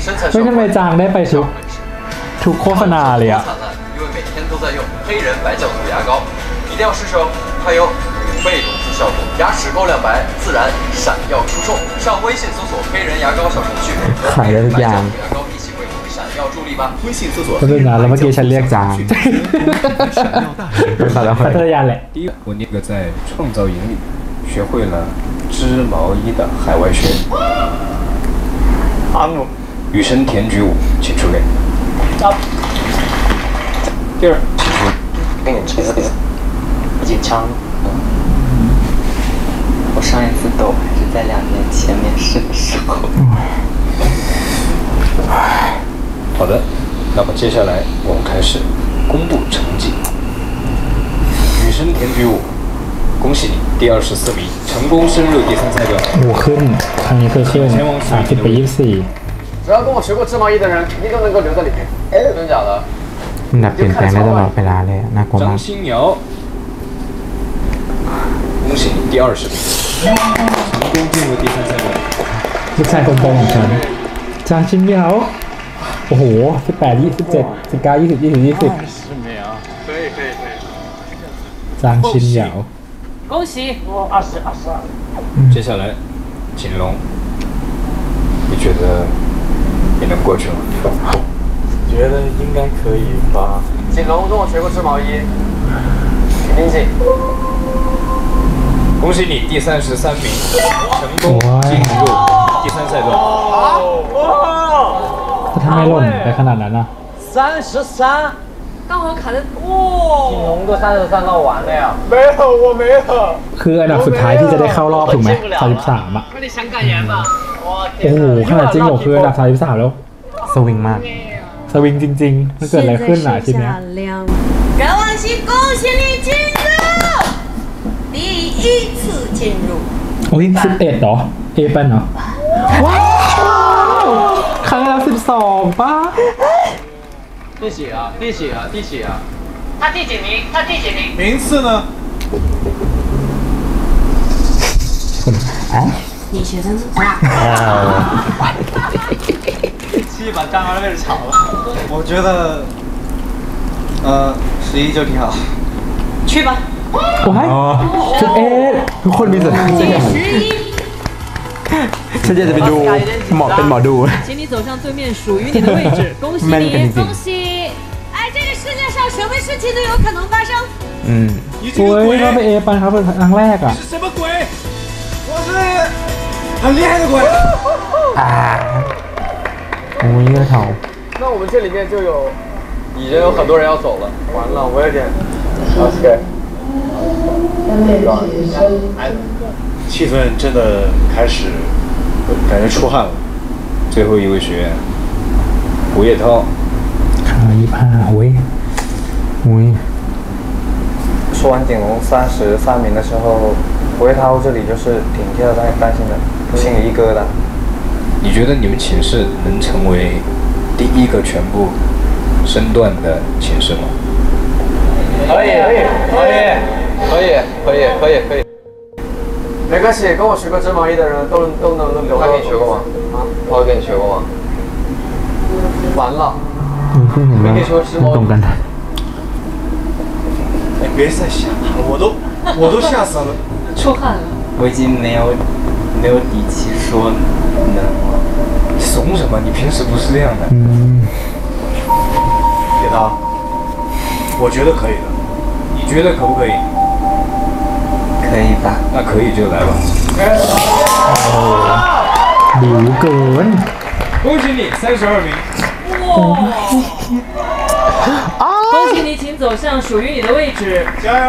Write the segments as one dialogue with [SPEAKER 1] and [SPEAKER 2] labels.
[SPEAKER 1] ไม่ทำไมจางได้ไปทุกโฆษณาเลยอะ
[SPEAKER 2] 因为每天都在用黑人白酵素牙膏，一定要试试哦。还有5倍溶肤效果，牙齿够亮白，自然闪耀出众。上微信搜索“黑人牙膏”小程序，和黑人白酵素牙膏一起恢复闪耀助力吧。微信搜索。
[SPEAKER 1] ก็เป็นงานแล้วเมื่อกี้ฉันเรียกจางพัทยาแหละ
[SPEAKER 3] 第一，我那个在创造营里学会了织毛衣的海外学。阿姆，羽生田菊舞，请出列。第二，请出。
[SPEAKER 4] 紧张。我上一次抖还是在2年前面试的时候。
[SPEAKER 3] 好的，那么接下来我们开始公布成绩。羽生田菊舞，恭喜你第24名，成功升入第3赛段。
[SPEAKER 1] โอ้ขึ้นครั้งนี้คือขึ้น30ไป24
[SPEAKER 2] 只要跟我学过织毛衣的人，一定都能够留在里面。真的假的？
[SPEAKER 1] มันเปลี่ยนแปลงได้ตลอดเวลาเลยน่ากลัวมาก
[SPEAKER 3] 张新苗，恭喜你第20名，成功进入第3赛段。
[SPEAKER 1] ลูกชายคนโตของฉันจางชินเหยาโอ้โห18 27 19 20 20 20จางชินเหยา
[SPEAKER 4] 恭喜我
[SPEAKER 3] 接下来，锦龙，你觉得你能过去吗？
[SPEAKER 5] 觉得应该可以吧。
[SPEAKER 2] 锦龙跟我学过织毛衣，挺精进。
[SPEAKER 3] 恭喜你第33名，成功进入第3赛段。
[SPEAKER 1] ทำไมหล่นไปขนาดนั้นอ่ะ
[SPEAKER 4] 33刚好卡在
[SPEAKER 2] 锦龙都33到完了呀？
[SPEAKER 5] 没有，我没有。
[SPEAKER 1] คืออันดับสุดท้ายที่จะได้เข้ารอบถูกไหม33อ่ะ
[SPEAKER 4] 快点想感言吧
[SPEAKER 1] โอ้โหขนาดจริงเหรอคืออันดับ33แล้วสวิงมากสวิงจริงๆมันเกิดอะไรขึ้นอ่ะทีเนี้ย
[SPEAKER 6] 任王熙恭喜你进入第1次进入
[SPEAKER 1] โอ้ย11เหรอเอเป็นเหรอว้าวครั้งแล้ว12ป่ะ
[SPEAKER 2] 第几啊？第几啊？第几啊？
[SPEAKER 4] 他第几名他第几名
[SPEAKER 5] 名次呢？
[SPEAKER 6] 你觉得呢？
[SPEAKER 2] 气把张二位置抢了。
[SPEAKER 5] 我觉得，11就挺好。
[SPEAKER 4] 去吧
[SPEAKER 1] ว้าย11ทุกคนมีสิทธิ์ฉันอยากจะไปดูเป็นหมอดู
[SPEAKER 4] 请你走向对面属于你的位置恭喜你
[SPEAKER 6] 恭喜！哎，这个世界上什么事情都有可能发生。
[SPEAKER 1] โอ้ยเราไปเอปันครับเป็นครั้งแรกอ่ะ
[SPEAKER 5] 是什么鬼？我是很厉害的鬼。
[SPEAKER 1] โอ้ยเถา
[SPEAKER 2] 那我们这里面就已经有很多人要走了。完了，我有点。OK。
[SPEAKER 5] 气氛真的开始感觉出汗了。
[SPEAKER 3] 最后一位学员，吴叶涛。
[SPEAKER 1] 25โอ้ย
[SPEAKER 2] 说完顶龙33名的时候，胡叶涛这里就是挺替他担心的，心里一疙瘩。
[SPEAKER 3] 你觉得你们寝室能成为第1个全部身段的寝室吗？
[SPEAKER 2] 可以。没关系，跟我学过织毛衣的人都能留。他跟你学过吗？他会跟你学过吗？完了。没跟你说织毛衣。
[SPEAKER 5] 哎，别再想了，我都吓死了。
[SPEAKER 4] 出汗了我已经没有底气说能了
[SPEAKER 3] 怂什么？你平时不是这样的。
[SPEAKER 5] 铁刀，我觉得可以的。
[SPEAKER 3] 你觉得可不可以？
[SPEAKER 4] 可以吧
[SPEAKER 3] 那可以就来吧。
[SPEAKER 1] บิวเกิน
[SPEAKER 3] 恭喜你32名。
[SPEAKER 4] 恭喜你请走向属于你的位置
[SPEAKER 5] 加油！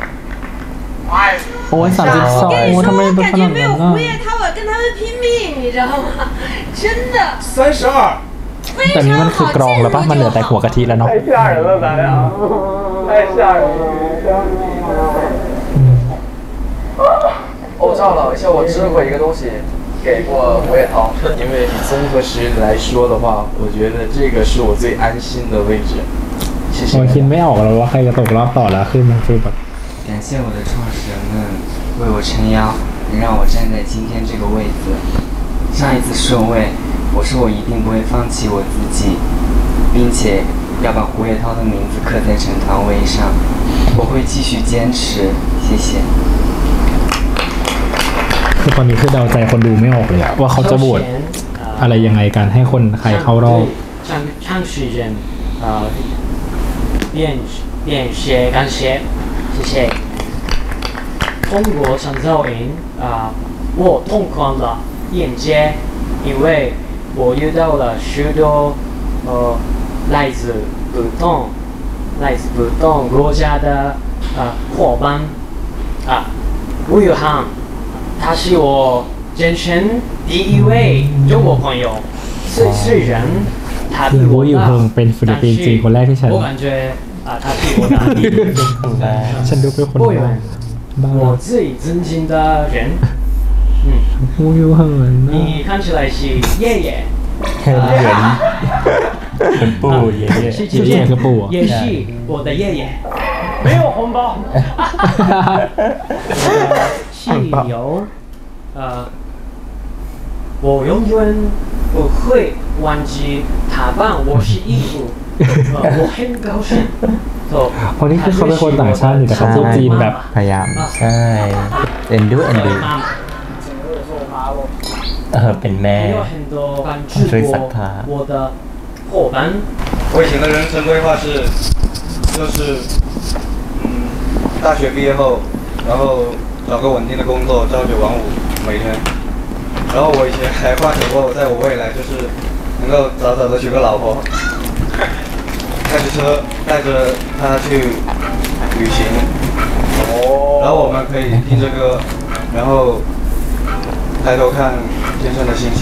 [SPEAKER 1] โอ้ย32
[SPEAKER 6] 跟你说，
[SPEAKER 1] ทำไมเป็น
[SPEAKER 6] 我感觉没有
[SPEAKER 1] ขนาดนั้น
[SPEAKER 6] 胡叶涛，我跟他们拼命，你知道吗？真的。
[SPEAKER 5] 32。
[SPEAKER 1] แต่นี้มันคือกรองแล้วป่ะมันเหลือแต่หัวกะทิแล้วเนาะ
[SPEAKER 2] 太吓人了，咱俩，太吓人了。我照了，而且我织过一个东西，给过胡叶涛。
[SPEAKER 5] 因为综合实力来说的话，我觉得这个是我最安心的位置。谢谢。
[SPEAKER 1] 我คิดไม่ออกแล้วว่าใครจะตกรอบต่อแล้วขึ้นมันคือแบบ
[SPEAKER 4] 感谢我的创始人们为我撑腰，能让我站在今天这个位子。上一次顺位我说我一定不会放弃我自己，并且要把胡伟涛的名字刻在成团徽上。我会继续坚持，谢谢。
[SPEAKER 1] คือตอนนี้คือเดาใจคนดูไม่ออกเลยอะว่าเขาจะโหวตอะไรยังไงกันให้คนใครเข้ารอบ
[SPEAKER 7] 唱诗人便写感谢，谢谢。中国长照营我痛快了眼界，因为我遇到了许多来自不同国家的伙伴吴宇航，他是我人生第一位中国朋友，虽然他比我大，但是我感觉他比我大一点。
[SPEAKER 1] ฉันดูเป็นคนบ้า
[SPEAKER 7] 我最尊敬的人，
[SPEAKER 1] โอ้ยเหิน
[SPEAKER 7] 你看起来是爷爷，
[SPEAKER 4] แค่นี้เป็นปู่เย่
[SPEAKER 7] 是姐姐，也是我的爷爷，没有红包。是由我永远不会忘记他帮我洗衣服，我很高兴。
[SPEAKER 1] เพราะนี่คือเขาเป็นคนต่างชาติแต่เขาพูดจีนแบบ
[SPEAKER 4] พยายามใช่เอ็นดูเป็นแม่ช่วยศรัทธา
[SPEAKER 2] 我以前的人生规划就是大学毕业后，然后找个稳定的工作，朝九晚五每天。然后我以前还幻想过，在我未来就是能够早早的娶个老婆。 开着车带着他去旅行，然后我们可以听着歌，然后抬头看天上的星星。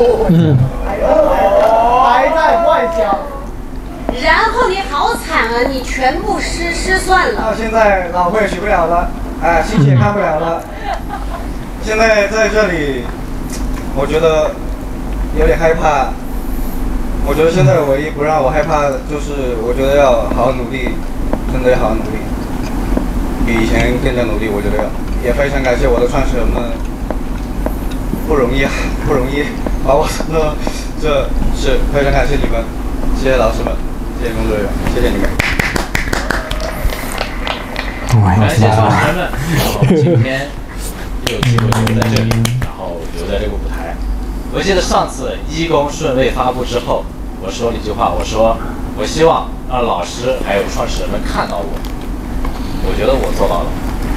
[SPEAKER 6] 还在幻想。然后你好惨啊！你全部失算了。
[SPEAKER 2] 到现在老婆也娶不了了，星星也看不了了。现在在这里，我觉得有点害怕。 我觉得现在唯一不让我害怕的就是，我觉得要好好努力，真的要好好努力，比以前更加努力。我觉得要，也非常感谢我的创始人们，不容易啊，不容易，把我弄，这是非常感谢你们，谢谢老师们，谢谢工作人员，谢谢你们。
[SPEAKER 3] 感谢创始人们，然后今天有机会留在这里，然后留在这个舞台。 我记得上次一公顺位发布之后，我说了一句话，我说我希望让老师还有创始人们看到我，我觉得我做到了。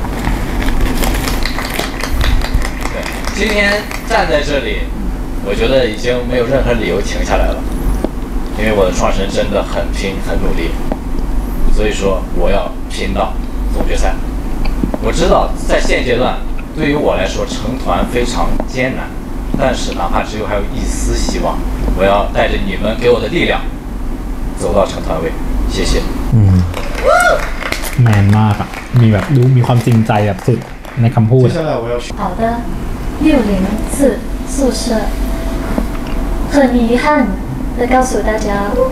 [SPEAKER 3] 对，今天站在这里，我觉得已经没有任何理由停下来了，因为我的创始人真的很拼很努力，所以说我要拼到总决赛。我知道在现阶段对于我来说成团非常艰难。 但是哪怕只有还有一丝希望，我要带着你们给我的力量，走到成团位。谢谢。
[SPEAKER 1] แมนมากอ่ะมีแบบดูมีความจริงใจแบบสุดในคำพูด
[SPEAKER 8] 好的604宿舍很遗憾的告诉大家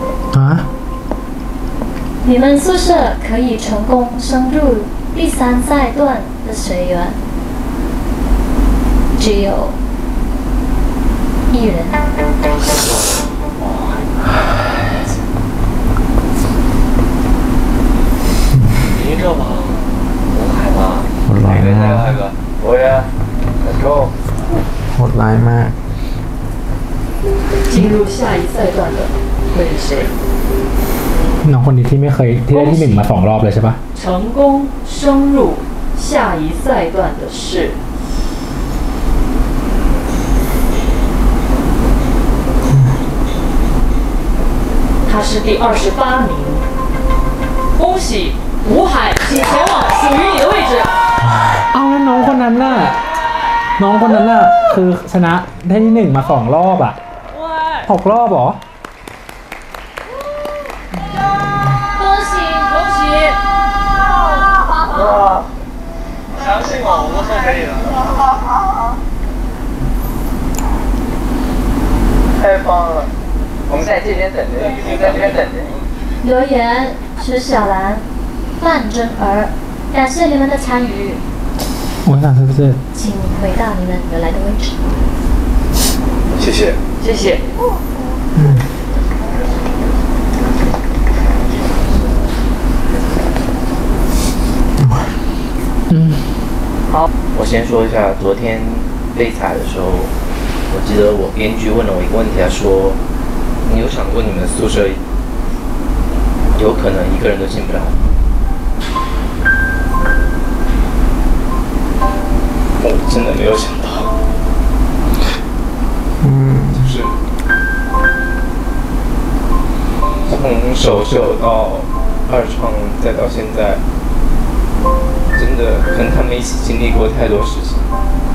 [SPEAKER 8] 你们宿舍可以成功升入第3赛段的学员只有1人。
[SPEAKER 2] 你这吧，我害怕。哪个在那个？我也。Let's go。
[SPEAKER 4] โหดร้ายมาก
[SPEAKER 8] 进入下一赛段的会是
[SPEAKER 1] น้องคนนี้ที่ไม่เคยที่ได้ที่1มา2รอบเลยใช่ปะ
[SPEAKER 8] 成功升入下一赛段的是他是第28名，恭喜吴海，请前往属于你的位置。
[SPEAKER 1] เอาแล้วน้องคนนั้นน่ะคือชนะได้ที่1มา2รอบอ่ะ6รอบเหรอ
[SPEAKER 8] 恭喜恭喜！
[SPEAKER 2] 相信我，我们是可以的。太棒了！我们在这边等着你，在这边等着你。
[SPEAKER 8] 留言是小兰、范真儿，感谢你们的参与。
[SPEAKER 1] 我想是不是？
[SPEAKER 8] 请回到你们原来的位置。
[SPEAKER 2] 谢谢，
[SPEAKER 8] 谢谢。
[SPEAKER 5] 好，我先说一下，昨天被采的时候，我记得我编剧问了我一个问题，他说：“你有想过你们宿舍有可能一个人都进不了？”我真的没有想到，就是从首秀到二创，再到现在。真的跟他们一起经历过太多事情，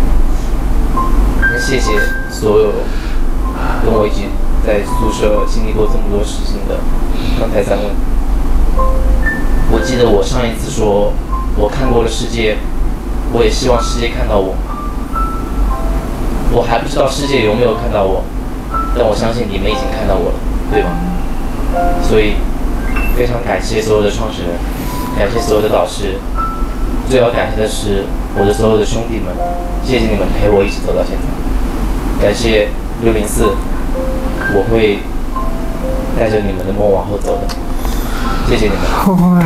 [SPEAKER 5] 谢谢所有跟我一起在宿舍经历过这么多事情的刚才3位。我记得我上一次说我看过了世界，我也希望世界看到我。我还不知道世界有没有看到我，但我相信你们已经看到我了，对吧？所以非常感谢所有的创始人，感谢所有的导师。最要感谢的是我的所有的兄弟们，谢谢你们陪我一起走到现在。感谢604，我会带着你们的梦往后走的。谢谢你们。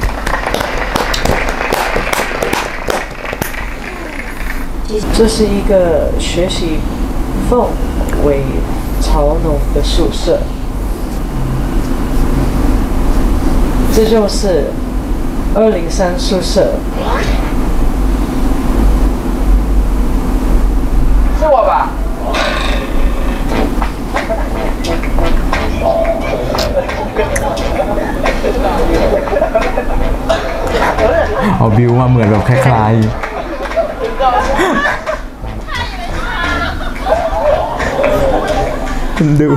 [SPEAKER 8] 这是一个学习氛围超浓的宿舍，这就是203宿舍。
[SPEAKER 5] 是我吧？
[SPEAKER 1] เอาบิวมาเหมือนแบบคล้ายๆดู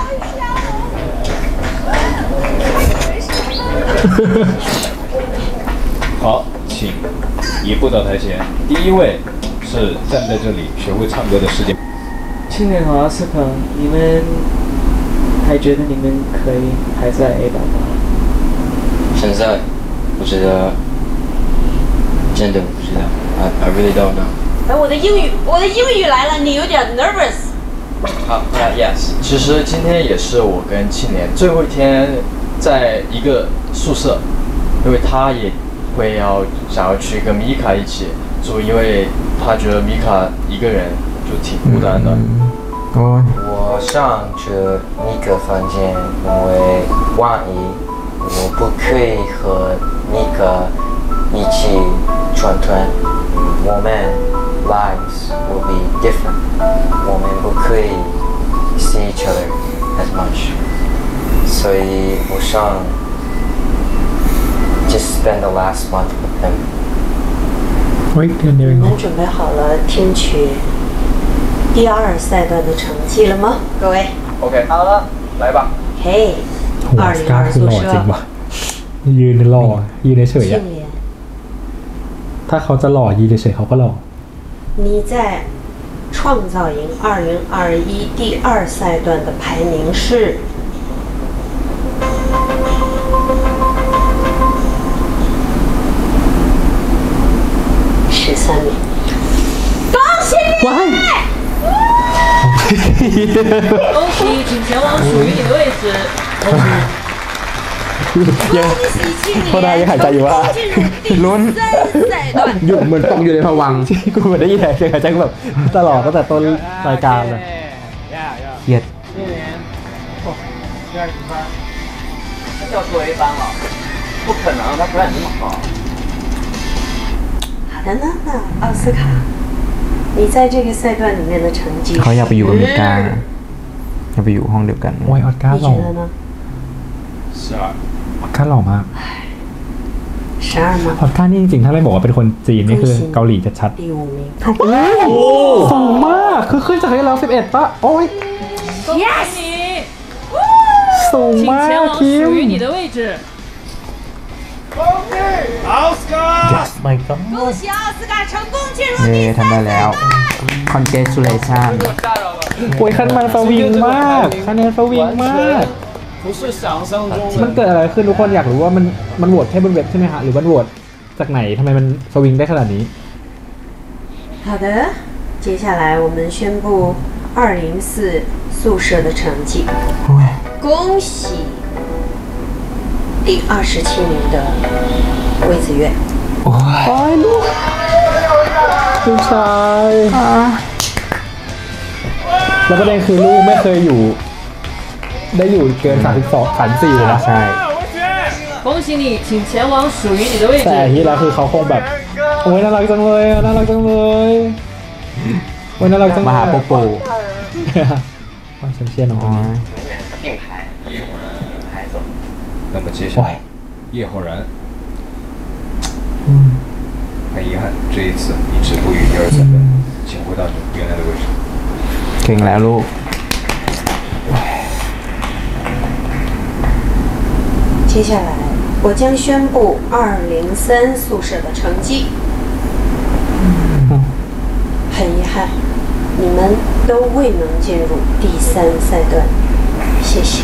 [SPEAKER 3] 好，请移步到台前。第一位是站在这里学会唱歌的世界。
[SPEAKER 8] 青年和奥斯卡，你们还觉得你们可以还在 A 档吗？
[SPEAKER 4] 现在不知道，真的不知道。I really don't know。
[SPEAKER 6] 哎，我的英语来了，你有点 nervous。
[SPEAKER 2] 好，yes。其实今天也是我跟青年最后一天在一个宿舍，因为他也会想要去跟米卡一起住，因为他觉得米卡一个人就挺孤单的。
[SPEAKER 4] 我上着米卡房间，因为万一我不可以和米卡一起串团，我们 lives will be different。我们不可以 see each other as much。所以我想 just spend the last month with them。
[SPEAKER 1] เฮ้ยเดือนเดียวเอง
[SPEAKER 6] 你们准备好了听取第2赛段的成绩了吗？各位
[SPEAKER 2] OK， 好了，来吧。
[SPEAKER 6] 嘿，
[SPEAKER 1] หัวสกาคือหล่อจริงว่ะยืนหล่อยืนเฉยๆอ่ะ
[SPEAKER 6] 庆联，
[SPEAKER 1] ถ้าเขาจะหล่อยืนเฉยๆเขาก็หล่อ
[SPEAKER 6] 你在创造营2021第2赛段的排名是13名。恭喜你！
[SPEAKER 8] 恭喜，请前往属于你的位置。恭喜。
[SPEAKER 6] 恭喜庆
[SPEAKER 1] เขาได้ยังหายใจอยู่ว่า
[SPEAKER 6] ลุ้น3赛段。
[SPEAKER 1] หยุดเหมือนตกอยู่ในภวังค์กูเหมือนได้ยินเสียงหายใจแบบตลอดตั้งแต่ต้นรายการเลยเครียด
[SPEAKER 5] 他掉出 A 班了，不可能，他表演这么好。
[SPEAKER 6] 好的呢，那奥斯卡，你在这个赛段里面的成绩是？
[SPEAKER 9] เขาอยากไปอยู่กับมิก้าอยากไปอยู่ห้องเดียวกัน
[SPEAKER 1] โอ้ยออสการ์
[SPEAKER 6] 你
[SPEAKER 1] หล่อ
[SPEAKER 6] 觉得呢？
[SPEAKER 3] 12。
[SPEAKER 1] ออสการ์หล่อมาก
[SPEAKER 6] 12吗
[SPEAKER 1] ออสการ์นี่จริงๆถ้าไม่บอกว่าเป็นคนจีนนี่คือเกาหลีจะชัด
[SPEAKER 6] 第5名。
[SPEAKER 1] สูงมากคือขึ้นจากให้เรา11ป่ะโอ้ย
[SPEAKER 8] 恭喜你，
[SPEAKER 1] สูง
[SPEAKER 8] 请
[SPEAKER 1] มาก
[SPEAKER 8] 前往
[SPEAKER 1] คิม
[SPEAKER 8] 属于你的位置。
[SPEAKER 1] yes my god
[SPEAKER 6] 恭喜奥斯卡成功进入
[SPEAKER 9] เย้
[SPEAKER 6] 第
[SPEAKER 9] ทำได้
[SPEAKER 6] 3
[SPEAKER 9] แล้ว
[SPEAKER 6] 赛段。
[SPEAKER 9] congratulation
[SPEAKER 1] โอ้ยคะแนนสวิงมากคะแนนสวิงมาก
[SPEAKER 5] 不是想象中
[SPEAKER 1] มันเกิดอะไรขึ้นทุกคนอยากรู้ว่ามันโหวตแค่บนเว็บใช่ไหมฮะหรือมันโหวตจากไหนทำไมมันสวิงได้ขนาดนี้
[SPEAKER 6] 好的，接下来我们宣布204宿宿舍的成绩。恭喜第27名的魏子越。
[SPEAKER 1] โอ้ยลูกชายแล้วประเด็นคือลูกไม่เคยอยู่ได้อยู่เกิน34เลยนะใช่
[SPEAKER 8] 恭喜你，请前往属于你的位置。
[SPEAKER 1] แต่ที่แล้วคือเขาคงแบบโอ้ยน่ารักจังเลยน่ารักจังเลยโอ้ยน่ารักจังเลย
[SPEAKER 9] มาหาโปโป
[SPEAKER 1] ว่าฉันเชื่อน้องคนนี้
[SPEAKER 4] 并排，排走。
[SPEAKER 3] 那么接下来，叶浩然，很遗憾，这一次你止步于第2赛段，请回到你原来的位置。
[SPEAKER 9] เก่งแล้วลูก
[SPEAKER 6] 接下来，我将宣布203宿舍的成绩。很遗憾，你们都未能进入第3赛段，谢谢。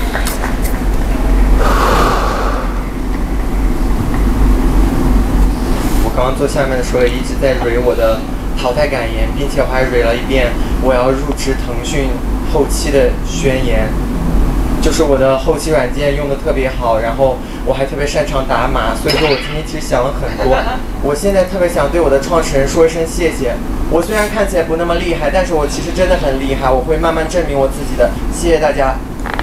[SPEAKER 4] 我刚刚坐下面的时候一直在蕊我的淘汰感言，并且我还蕊了一遍我要入职腾讯后期的宣言。就是我的后期软件用的特别好，然后我还特别擅长打码，所以说我今天其实想了很多。我现在特别想对我的创始人说一声谢谢。我虽然看起来不那么厉害，但是我其实真的很厉害，我会慢慢证明我自己的。谢谢大家。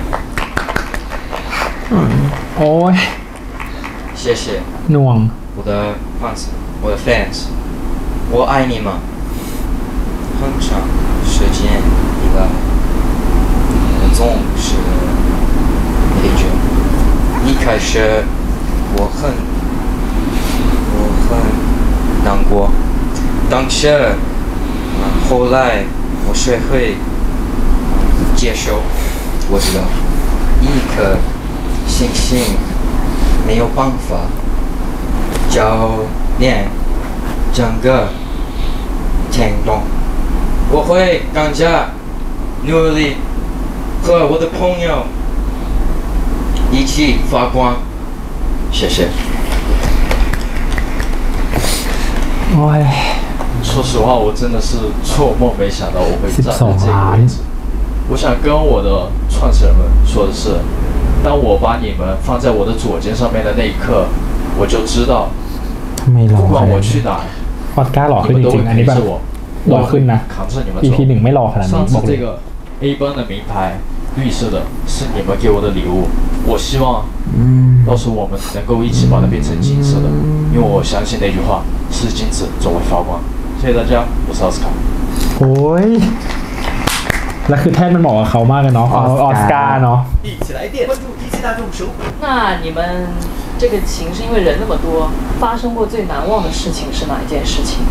[SPEAKER 1] โอ้ย
[SPEAKER 5] 谢谢
[SPEAKER 1] หน่วง
[SPEAKER 5] 我的 fans， 我的 fans， 我爱你们。很长时间以来，我总是陪着。一开始我很难过，但是后来我学会接受。我知道一颗星星没有办法照亮整个天空。我会更加努力和我的朋友一起发光。谢谢。
[SPEAKER 1] โอ้ย
[SPEAKER 10] 说实话，我真的是做梦没想到我会站在这个位置。我想跟我的创始人们说的是，当我把你们放在我的左肩上面的那一刻，我就知道，
[SPEAKER 1] ทำไมหล่อ
[SPEAKER 10] 不
[SPEAKER 1] ข
[SPEAKER 10] 管
[SPEAKER 1] นาด
[SPEAKER 10] 我
[SPEAKER 1] นี้
[SPEAKER 10] 去哪，
[SPEAKER 1] พอดก้าหล่อ
[SPEAKER 10] 你
[SPEAKER 1] ขึ้น
[SPEAKER 10] 们
[SPEAKER 1] จ
[SPEAKER 10] 都
[SPEAKER 1] ริ
[SPEAKER 10] 会
[SPEAKER 1] งๆอันนี้
[SPEAKER 10] 陪
[SPEAKER 1] แบบ
[SPEAKER 10] 着我，
[SPEAKER 1] หล่อ
[SPEAKER 10] 我
[SPEAKER 1] ขึ้น
[SPEAKER 10] 会
[SPEAKER 1] นะ
[SPEAKER 10] 扛着你们
[SPEAKER 1] EP
[SPEAKER 10] 走。
[SPEAKER 1] 1ไม่หล่อขนาดนี้
[SPEAKER 10] 上
[SPEAKER 1] บ
[SPEAKER 10] 次
[SPEAKER 1] อกเล
[SPEAKER 10] 这
[SPEAKER 1] ย
[SPEAKER 10] 个 A 班的名牌绿色的是你们给我的礼物，我希望到时候我们能够一起把它变成金色的，因为我相信那句话，是金子总会发光。谢谢大家，我是奥斯卡。
[SPEAKER 1] โอ้ยแล้วคือแท่นมันเหมาะกับเขามากเลยเนาะออสการ์เนาะ
[SPEAKER 4] 一起来电，关注一汽大众首府。
[SPEAKER 8] 那你们这个情是因为人那么多，发生过最难忘的事情是哪一件事情？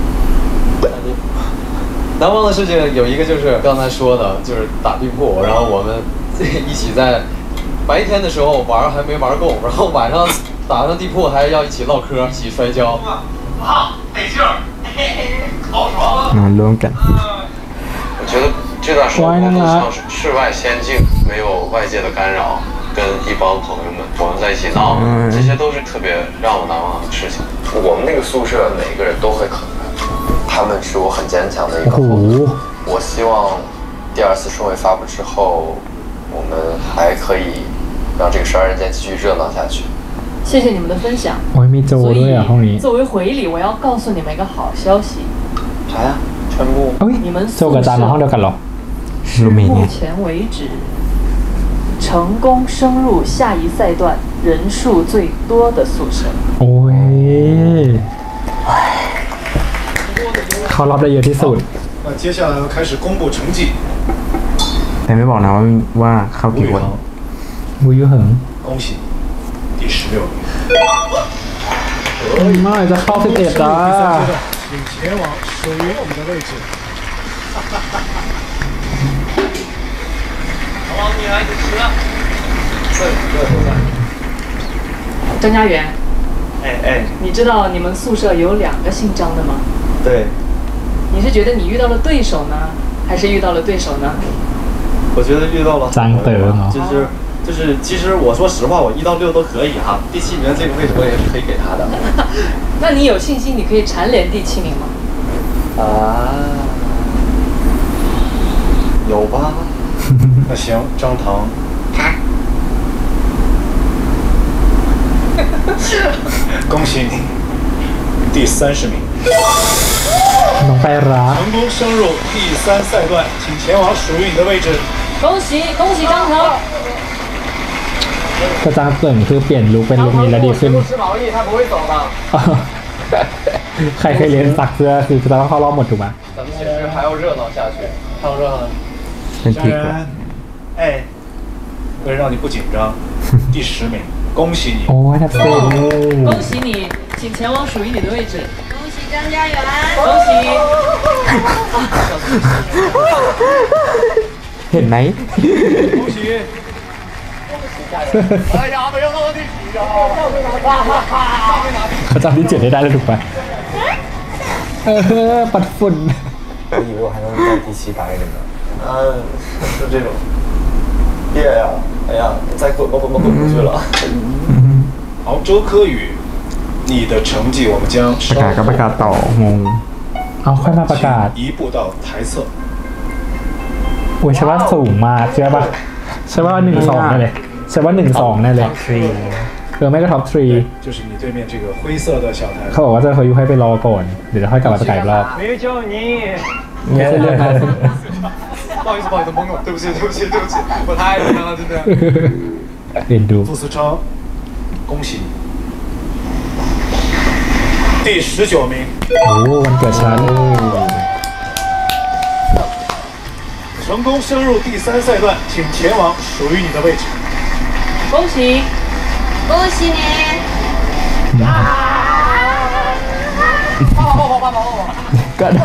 [SPEAKER 2] 难忘的事情有一个就是刚才说的，就是打地铺，然后我们一起在白天的时候玩还没玩够，然后晚上打上地铺还要一起唠嗑，一起摔跤。
[SPEAKER 11] 好，得劲儿，好爽啊！
[SPEAKER 9] นอนร่วมกัน
[SPEAKER 2] 我觉得这段生活更像是世外仙境，没有外界的干扰，跟一帮朋友们我们在一起闹，这些都是特别让我难忘的事情。我们那个宿舍每个人都会很他们是我很坚强的一个后盾。我希望第2次顺位发布之后，我们还可以让这个12人间继续热闹下去。
[SPEAKER 8] 谢谢你们的分享。
[SPEAKER 1] โอ้ยมีโจ
[SPEAKER 8] 所
[SPEAKER 1] ด้วยอ่ะห้องนี้
[SPEAKER 8] 以作为回礼，我要告诉你们一个好消息。
[SPEAKER 2] 啥呀？全部？
[SPEAKER 1] เอ้ย
[SPEAKER 8] 你们
[SPEAKER 1] โจ
[SPEAKER 8] 宿
[SPEAKER 1] กับอาจารย์มาห้องเดียวกันเหรอ
[SPEAKER 8] 至目前为止，成功升入下一赛段人数最多的宿舍。
[SPEAKER 1] โอ้ยเขารับได้เยอะที่สุด
[SPEAKER 11] 那接下来开始公布成绩。
[SPEAKER 9] แต่ไม่บอกนะว่าเข้ากี่คน
[SPEAKER 1] บูยูเหิง
[SPEAKER 11] 恭喜第16名。
[SPEAKER 1] เมื่อไหร่จะเข้า11จ้า
[SPEAKER 11] 请前往属于你的位置。好，女孩子吃了。
[SPEAKER 8] 张家元，
[SPEAKER 4] 哎，
[SPEAKER 8] 你知道你们宿舍有2个姓张的吗？
[SPEAKER 4] 对，
[SPEAKER 8] 你是觉得你遇到了对手呢，还是遇到了对手呢？
[SPEAKER 12] 我觉得遇到了
[SPEAKER 1] 张德吗？
[SPEAKER 12] 就是，其实我说实话，我1到6都可以哈。第7名这个位置我也是可以给他的。
[SPEAKER 8] 那你有信心你可以蝉联第7名吗？
[SPEAKER 12] 啊，有吧？
[SPEAKER 3] 那行，张唐。恭喜你，第30名。
[SPEAKER 1] น้องไปรัก
[SPEAKER 3] 成功升入第3赛段，请前往属于你的位置。
[SPEAKER 8] 恭喜恭喜张腾！
[SPEAKER 1] ก็จางเกิ่งคือเปลี่ยนลุคเป็นลุคนี้แล้วดีขึ้น ใครเคยเรียนสักเสื้อคือจะต้องเข้ารอบหมดถูกไหม
[SPEAKER 2] 咱们其实还要热闹下去，还要热闹。
[SPEAKER 9] เป็นทิก
[SPEAKER 3] 哎，为了让你不紧张，第10名，恭喜你。
[SPEAKER 1] โอ้ยทับเส้น
[SPEAKER 8] 恭喜你，请前往属于你的位置。
[SPEAKER 6] 恭喜张家元！
[SPEAKER 8] 恭喜！
[SPEAKER 9] เห็นไหม
[SPEAKER 3] 恭喜！哎呀，没有到第10啊！
[SPEAKER 1] เขาจำที่7ได้แล้วถูกไหมปัดฝุ่น
[SPEAKER 4] 我以为我还能在第7打一个呢。是这种。别呀！哎呀，再滚吧，滚不去了。
[SPEAKER 3] 好，周柯宇，你的成绩我们将
[SPEAKER 9] ประกาศก็ประกาศต่องง
[SPEAKER 1] เอาค่อยมาประกาศ
[SPEAKER 3] 移步到台侧。
[SPEAKER 1] โอ้ยใช่ว่าสูงมากใช่ป่ะใช่ว่า1-2แน่เลยใช่ว่า1-2แน่เลยไม่ก็ท็อป3
[SPEAKER 3] 就是你对面这个灰色的小台。
[SPEAKER 1] เขาบอกว่าจะเขายุให้ไปรอก่อนเดี๋ยวจะค่อยกลับมาประกาศอีกรอบ
[SPEAKER 12] 没叫你。
[SPEAKER 1] ไม่ใช่เรื่องนั้น
[SPEAKER 12] 不好意思，不好意思，懵了，对不起，对不起，对不起，我太紧张了，真的。
[SPEAKER 1] เรียนดู
[SPEAKER 3] 傅思超，恭喜你，第19名。
[SPEAKER 1] โอ้วันเกิดฉัน
[SPEAKER 3] 成功升入第3赛段，请前往属于你的位置。
[SPEAKER 8] 恭喜！
[SPEAKER 6] 恭喜你！
[SPEAKER 1] ก็ได้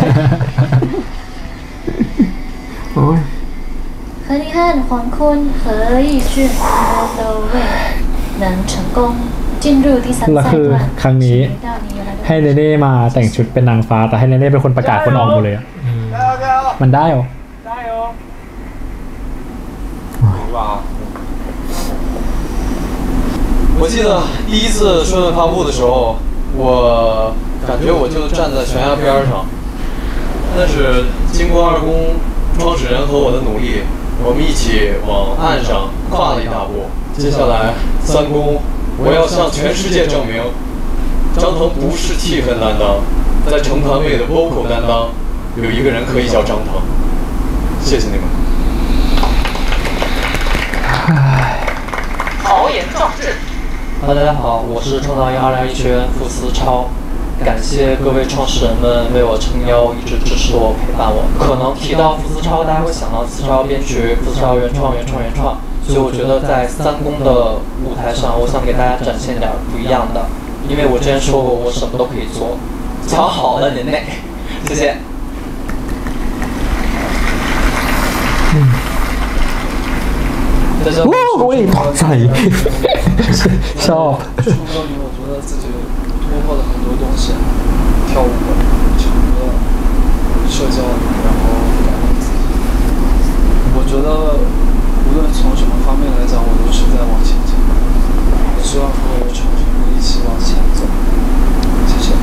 [SPEAKER 1] โอ้ย
[SPEAKER 13] 和你和黄坤和义俊的位能成功进入第3
[SPEAKER 1] แล้ว
[SPEAKER 13] 赛
[SPEAKER 1] คือ
[SPEAKER 13] 段，
[SPEAKER 1] ครั้งนี้
[SPEAKER 13] 到你原来的
[SPEAKER 1] ให้เนเน่มาแต่งชุดเป็นนางฟ้าแต่ให้เนเน่เป็นคนประกาศคนออกหมดเลยอะมันได้เหรอ
[SPEAKER 12] 加油！
[SPEAKER 2] 我记得第一次顺问发布的时候，我感觉我就站在悬崖边上，但是经过2公创始人和我的努力，我们一起往岸上跨了一大步。接下来3公，我要向全世界证明，张腾不是气氛担当，在成团位的 vocal 担当，有一个人可以叫张腾。谢谢你们。
[SPEAKER 8] 豪言壮志。
[SPEAKER 14] 大家好，我是创造营2021学员傅思超，感谢各位创始人们为我撑腰，一直支持我、陪伴我。可能提到傅思超，大家会想到思超编曲、傅思超原创，所以我觉得在3公的舞台上，我想给大家展现点不一样的，因为我之前说过，我什么都可以做。瞧好了您嘞，谢谢。
[SPEAKER 1] โอ้ยตกใจชอบ
[SPEAKER 15] 创造营，我觉得自己突破了很多东西，跳舞、唱歌、社交，然后改变自己。我觉得无论从什么方面来讲，我都是在往前进。我希望和我的创始人一起往前走。谢谢。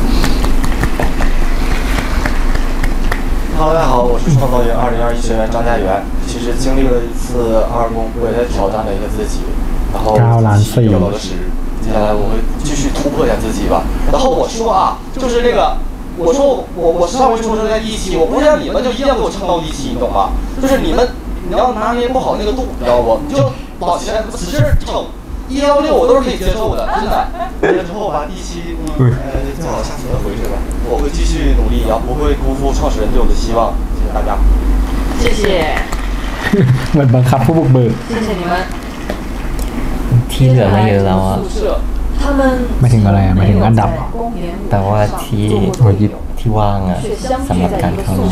[SPEAKER 4] Hello， 大家好，我是创造营2021学员张家元。其实经历了一次2公，我也在挑战了一下自己，然后有了10，接下来我会继续突破一下自己吧。然后我说啊，就是那个，我说我上回说在一期，我不是让你们就一定要给我撑到1期，你懂吧？就是你要拿捏不好那个度，你知道不？你就往前使劲撑。 116我都是可以接受的，真的。完了之后吧，第7，最好下次再回去吧。我会继续努力，也不会辜负创始人对我的希望。谢谢大家。
[SPEAKER 8] 谢谢。
[SPEAKER 1] เหมือนบังคับผู้บุกเบิก
[SPEAKER 8] 谢谢你们。
[SPEAKER 16] ที่เหลือไม่เยอะแล้วอะ
[SPEAKER 1] ไม่ถึงอะไรอะไม่ถึงอันดับเหรอ
[SPEAKER 16] แต่ว่าที่ว่างอะสำหรับการเข้ามา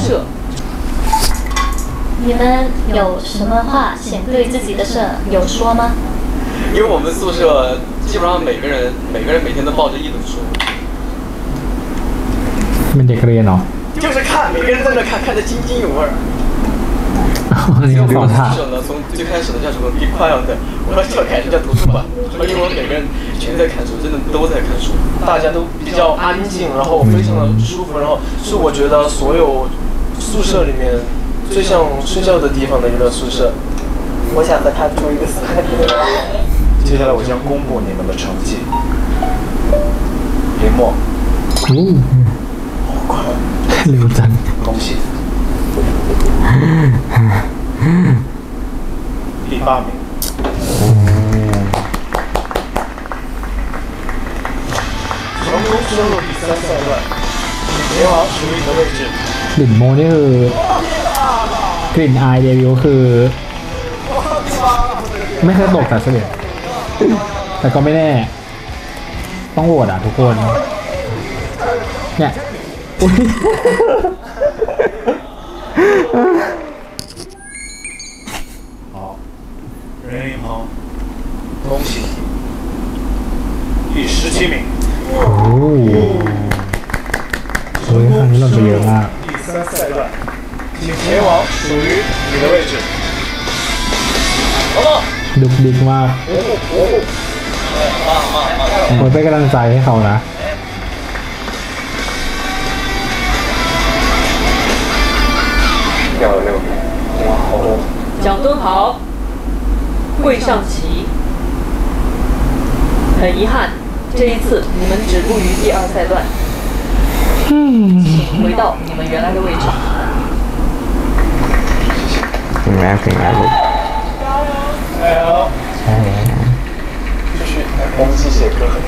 [SPEAKER 13] 你们有什么话想对自己的社友说吗？
[SPEAKER 2] 因为我们宿舍基本上每个人每天都抱着1本书，
[SPEAKER 1] เป็นเด็กเรียนเหรอ
[SPEAKER 2] 就是看，每个人在那看，看得津津有味儿。
[SPEAKER 1] นี่
[SPEAKER 2] 我
[SPEAKER 1] ของ
[SPEAKER 2] 们
[SPEAKER 1] ท่า
[SPEAKER 2] 宿舍呢，从最开始的叫什么 Be Quiet， 我到这开始叫图书馆，因为我们每个人全在看书，真的都在看书，大家都比较安静，然后非常的舒服，然后是我觉得所有宿舍里面最像睡觉的地方的一个宿舍。
[SPEAKER 14] 我想和他住一个4年。
[SPEAKER 12] 接下来我将公布你们的成绩。林默，好快，
[SPEAKER 1] 溜赞，
[SPEAKER 12] 恭喜。第8名。成功升入第3赛段，请前往属于你的位置。
[SPEAKER 1] กลิ่นโมนี่คือกลิ่นอายเดวิลคือไม่เคยตกแต่เสด็จแต่ก็ไม่แน่ต้องโหวตอ่ะทุกคนเนี่ยอุ๊ย
[SPEAKER 12] 好，任一鹏，恭喜你，第17名。
[SPEAKER 1] โอ้โหครั้งนี้หล่นไปเยอะมาก
[SPEAKER 12] 第3赛段，请前往属于你的位置。
[SPEAKER 1] ดุกดิกมากผมเป็นกำลังใจให้เขานะ
[SPEAKER 3] 掉了6名，哇，好多。
[SPEAKER 8] 蒋敦豪，桂上奇。很遗憾，这一次你们止步于第2赛段，请回到你们原来的位置。
[SPEAKER 9] ถึงแล้วถึงแล้วลูก
[SPEAKER 12] 加油！
[SPEAKER 9] ใช่แล้ว
[SPEAKER 12] 就是光机写歌很。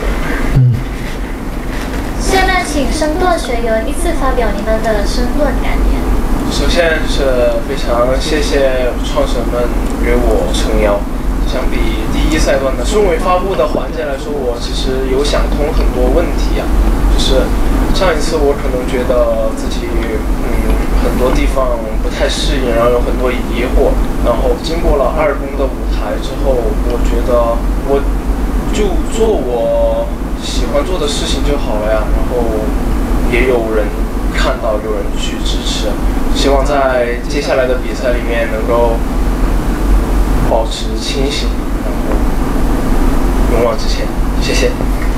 [SPEAKER 13] 现在请申段学员依次发表你们的申论感言。
[SPEAKER 14] 首先是非常谢谢创始人们约我撑腰。相比第1赛段的顺位发布的环节来说，我其实有想通很多问题啊。就是上一次我可能觉得自己很多地方不太适应，然后有很多疑惑，然后经过了2公的舞台之后，我觉得我就做我喜欢做的事情就好了呀。然后也有人看到，有人去支持，希望在接下来的比赛里面能够保持清醒，然后勇往直前。谢谢。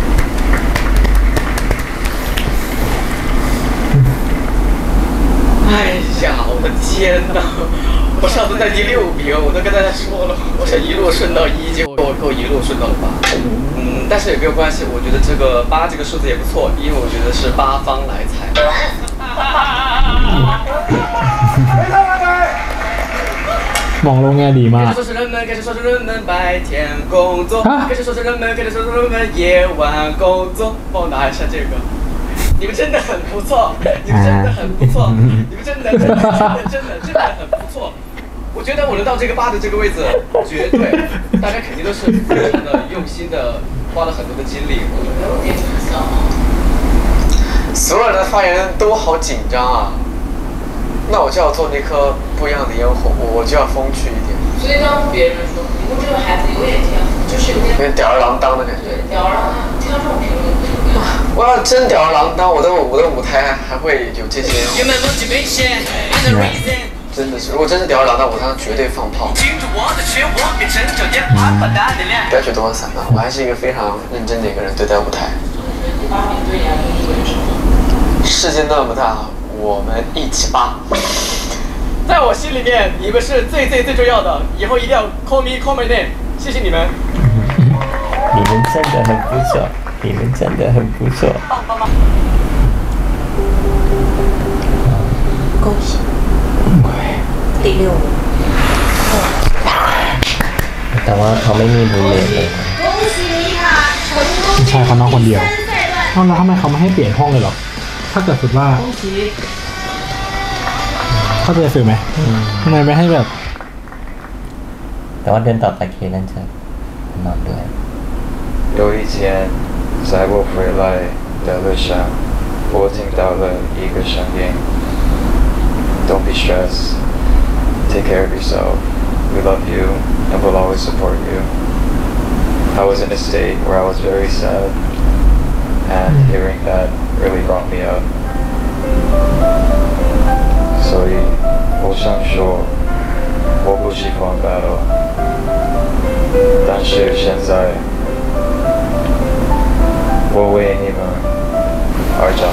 [SPEAKER 5] 哎呀，我的天哪！我上次在第6名，我都跟大家说了，我想一路顺到1，结果给我一路顺到了8。但是也没有关系，我觉得这个8这个数字也不错，因为我觉得是8方来财。
[SPEAKER 1] มองโลกแง่ดีมาก
[SPEAKER 5] 开始说是人们，开始说是人们白天工作，开始说是人们，开始说是人们夜晚工作。帮我拿一下这个。你们真的很不错，你们真的很不错，你们真的很不错。我觉得我能到这个8的这个位置，绝对，大家肯定都是非常的用心的，花了很多的精力。所有人的发言都好紧张啊，那我就要做那颗不一样的烟火，我就要风趣一点。
[SPEAKER 8] 所以当别人说你们这个孩子有点天赋，就是有点
[SPEAKER 5] 吊儿郎当的感觉。
[SPEAKER 8] 对，吊儿郎当，听到这种评论。
[SPEAKER 5] 我要真吊儿郎当，我的舞台还会有这些。真的是，如果真是吊儿郎当，我当时绝对放炮。不要去多散了，我还是一个非常认真的一个人对待舞台。世界那么大，我们一起吧。在我心里面，你们是最重要的，以后一定要 call my name， 谢谢你们。
[SPEAKER 16] 你们真的很不错，你们真的很不错。
[SPEAKER 6] 恭喜，第6名。
[SPEAKER 16] แต่ว่าเขาไม่มีบุญเลย
[SPEAKER 1] ใช่เขาน้องคนเดียวแล้วทำไมเขาไม่ให้เปลี่ยนห้องเลยหรอถ้าเกิดสุดว่าเข้าใจสื่อไหมทำไมไม่ให้แบบ
[SPEAKER 16] แต่ว่าเดือนต่อไปเคนั่นจะนอนด้วย
[SPEAKER 3] 有一天，在我回来的路上，我听到了一个声音 ：“Don't be stressed. Take care of yourself. We love you and will always support you." I was in a state where I was very sad, and hearing that really brought me up. 所以，我想说，我不喜欢 battle， 但是现在。我为你们而战。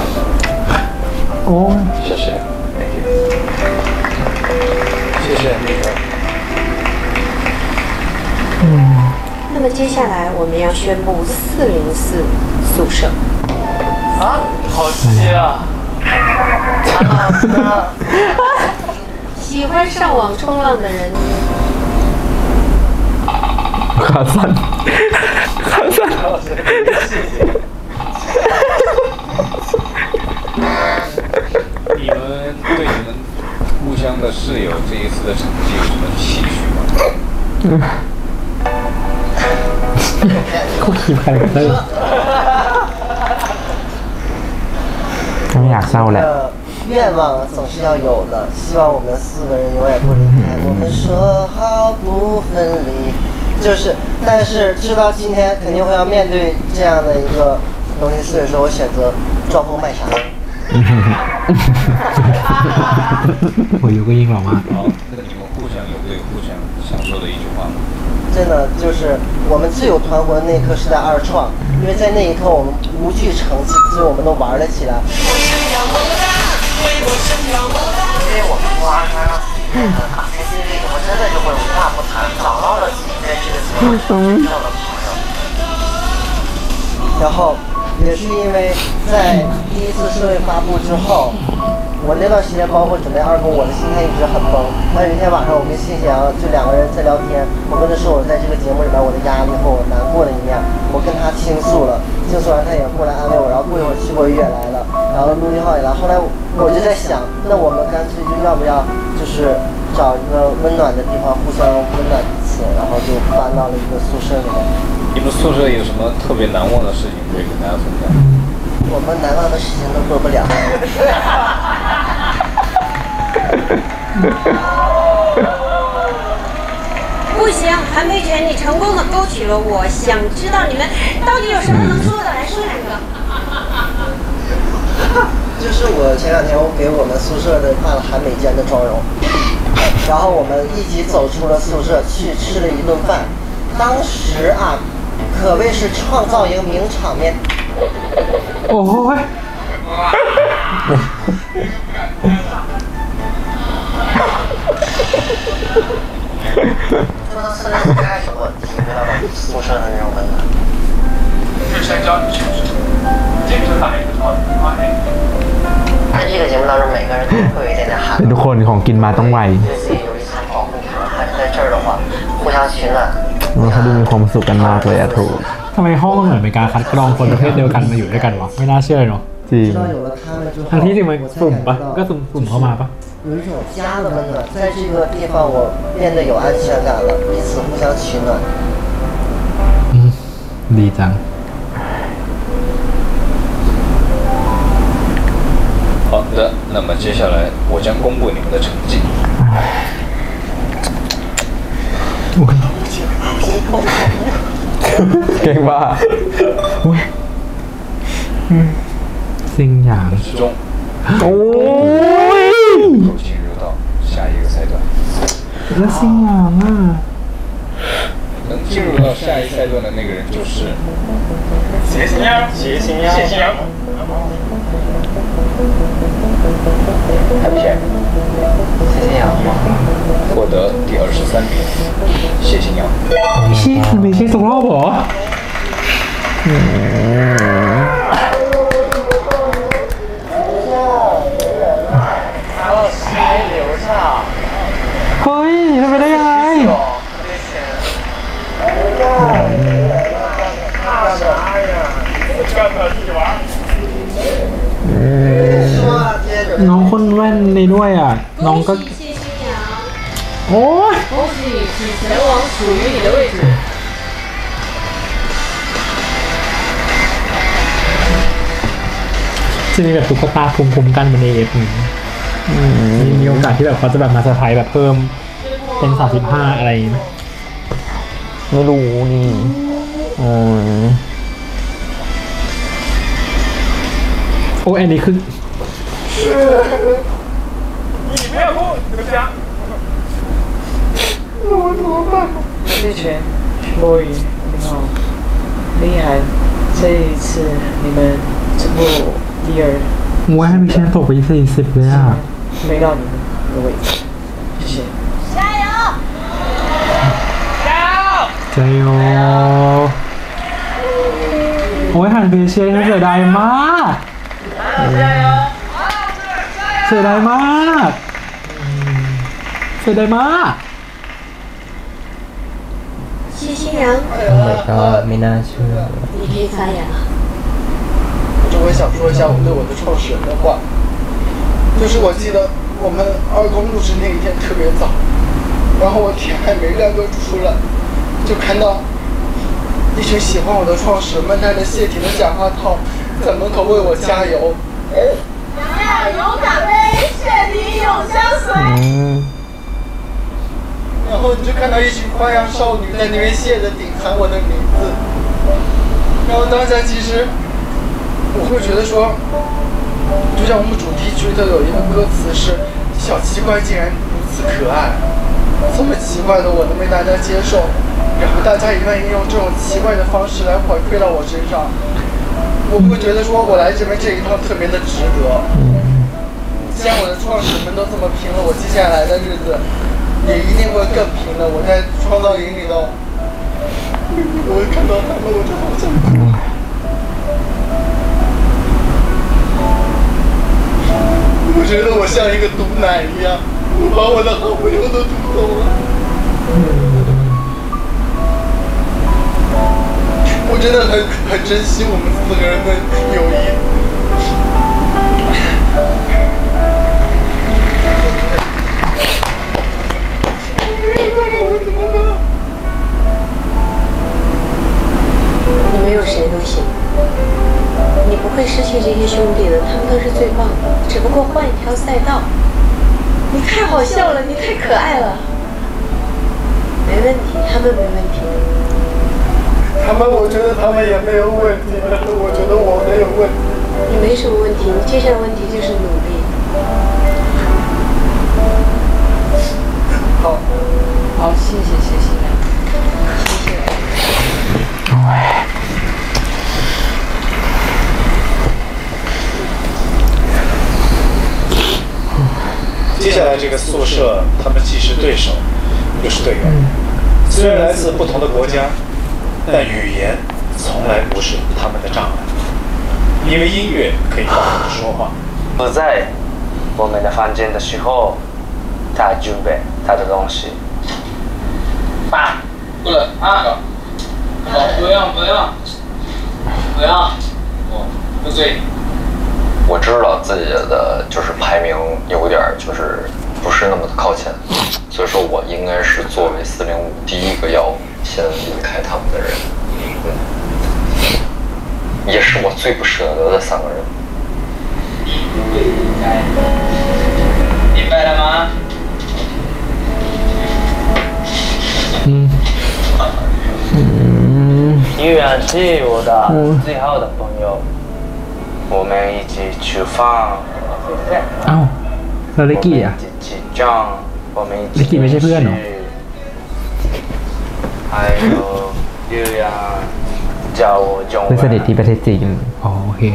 [SPEAKER 3] 谢谢 ，Thank you。谢谢你们。
[SPEAKER 6] 那么接下来我们要宣布404宿舍。
[SPEAKER 5] 啊，好气啊！
[SPEAKER 6] 喜欢上网冲浪的人，
[SPEAKER 9] ขาสั้นขาสั้น
[SPEAKER 3] 你们对你们互相的室友这一次的成绩有什么期许吗？
[SPEAKER 1] เขาขี่ใครกันเลย
[SPEAKER 9] ไม่อยากเศร้าแหละ
[SPEAKER 4] 愿望总是要有的，希望我们4个人永远不离开。我们说好不分离，但是知道今天肯定会要面对这样的一个东西，所以说我选择装疯卖傻。
[SPEAKER 1] 我有个音老妈。
[SPEAKER 3] 好，那你们互相有对互相想说的一句话吗？
[SPEAKER 4] 真的就是我们最有团魂的那一刻是在2创，因为在那一刻我们无惧成绩，所以我们都玩了起来。因为我们花开了打开经历，我真的就会无话不谈，找到了自己在这个节目中遇到的朋友。然后也是因为在第一次社会发布之后，我那段时间包括准备2公，我的心态一直很崩。还有一天晚上，我跟信阳就2个人在聊天，我跟他说我在这个节目里面我的压力和我难过的一面，我跟他倾诉了，倾诉完他也过来安慰我，然后过一会儿齐国也来了，然后陆金浩也来。后来我就在想，那我们干脆就要不要就是找一个温暖的地方，互相温暖彼此，然后就搬到了一个宿舍里面。
[SPEAKER 3] 你们宿舍有什么特别难忘的事情可以跟大家分享？
[SPEAKER 4] 我们难忘的事情都做不了。
[SPEAKER 6] 不行，韩佩泉，你成功的勾起了我想知道你们到底有什么能说的，来说2个。
[SPEAKER 4] 就是我前2天我给我们宿舍的画了韩美娟的妆容，然后我们一起走出了宿舍去吃了一顿饭，当时啊可谓是创造营名场面。
[SPEAKER 1] 哦ย
[SPEAKER 4] 说到4年开始，我体会到了宿舍的那种温暖。
[SPEAKER 11] 日山教你确实，坚持打一个超级发言。
[SPEAKER 4] 在这个节目当中，每个人都会有一点点汗。
[SPEAKER 9] ทุกคนของกินมาต้องไว
[SPEAKER 4] 对自己有一层保护层，但是在这儿的话，互相取暖。
[SPEAKER 9] เขาดูมีความสุขกันมากเลยอะถูก
[SPEAKER 1] ทำไมห้องเหมือนเป็นการคัดกรองคนประเภทเดียวกันมาอยู่ด้วยกันวะไม่น่าเชื่อเลยเนาะ
[SPEAKER 9] จริง
[SPEAKER 1] ทั้งที่จริงมันสุ่มปะก็สุ่มเข้ามาปะ
[SPEAKER 4] 有一种家的温暖，在这个地方我变得有安全感了，彼此互相取暖。
[SPEAKER 1] ดีจัง
[SPEAKER 3] 好的，那么接下来我将公布你们的成绩。
[SPEAKER 9] เก่งว่าสิ่งอย่าง
[SPEAKER 3] 之中，
[SPEAKER 9] โอ้ย
[SPEAKER 3] 能够进入到下一个赛段。
[SPEAKER 9] แล้วสิ่งอย่างอ่ะ
[SPEAKER 3] 能进入到下一赛段的那个人就是
[SPEAKER 11] 谢谢你，谢谢你，谢谢你。
[SPEAKER 4] 还不是？谢谢阳光。
[SPEAKER 3] 获得第23名，谢谢鸟。
[SPEAKER 1] ชี้มันไม่ใช่ตกรอบเหรอ เฮ้ยทำไปได้ยังไง น้องคนแว่นในด้วยอ่ะ น้องก็ โอ้ย
[SPEAKER 8] 恭喜你前往属于你的位置。
[SPEAKER 1] จะมีแบบตุ๊กตาภูมิกันเป็นAFมีโอกาสที่แบบเขาจะแบบมาเซอร์ไพรส์แบบเพิ่มเป็น35อะไรไหม
[SPEAKER 9] ไม่รู้นี่โอ้ย
[SPEAKER 1] โอ้อันนี้คือ
[SPEAKER 11] 你不要哭，对不起啊。
[SPEAKER 17] 谢全、落雨，你好，厉害！这一次你们止步第2，
[SPEAKER 1] ว่าให้มิเชนตกไป40เลยอ่ะ
[SPEAKER 17] 没到你们的位置，谢谢。
[SPEAKER 11] 加油！加油！
[SPEAKER 1] 加油！โอ้ยหันไปเชียร์เสียดายมากเสียดายมากเสียดายมาก
[SPEAKER 6] 谢欣然
[SPEAKER 16] Oh my god ไม่น่าเชื่อ
[SPEAKER 6] 你可以发言了
[SPEAKER 15] 我想说一下我对我的创始人的话，就是我记得我们2公录制那一天特别早，然后我天还没亮就出来，就看到一群喜欢我的创始人们带着谢霆的假发套在门口为我加油。
[SPEAKER 18] 洋洋勇敢呗，谢霆永相随。
[SPEAKER 15] 然后你就看到一群花样少女在那边谢着顶喊我的名字，然后当下其实我会觉得说，就像我们主题曲的有一个歌词是“小奇怪竟然如此可爱”，这么奇怪的我能被大家接受，然后大家也愿意用这种奇怪的方式来回馈到我身上，我会觉得说我来这边这一趟特别的值得。既然我的创始们都这么拼了，我接下来的日子也一定会更拼的。我在创造营里头，我会看到他们，我就好想哭。我觉得我像一个毒奶一样，我把我的好朋友都毒走了。我真的很珍惜我们4个人的友谊。
[SPEAKER 6] 你没有谁都行，你不会失去这些兄弟的，他们都是最棒的，只不过换一条赛道。你太好笑了，你太可爱了，没问题，他们没问题。
[SPEAKER 15] 我觉得他们也没有问题，但是我觉得我没有问题。
[SPEAKER 6] 你没什么问题，你最大的问题就是努力。
[SPEAKER 15] 好，
[SPEAKER 17] 谢谢。
[SPEAKER 3] 接下来这个宿舍，他们既是对手，又是队友。虽然来自不同的国家，但语言从来不是他们的障碍，因为音乐可以帮他们说话。
[SPEAKER 4] 不在我们的房间的时候，他准备他的东西。
[SPEAKER 11] 爸，过来啊！不要，不追。
[SPEAKER 2] 我知道自己的就是排名有点就是不是那么的靠前，所以说我应该是作为405第一个要先离开他们的人，也是我最不舍得的3个人。
[SPEAKER 11] 明白了吗？
[SPEAKER 4] 依然是我的最好的朋友，我们一起吃饭。
[SPEAKER 1] แล้วลิกกี้อ่ะลิกกี้ไม่ใช่เพื่อนเหรอเพื่อนสนิทที่ประเทศจีนอ๋อโอเค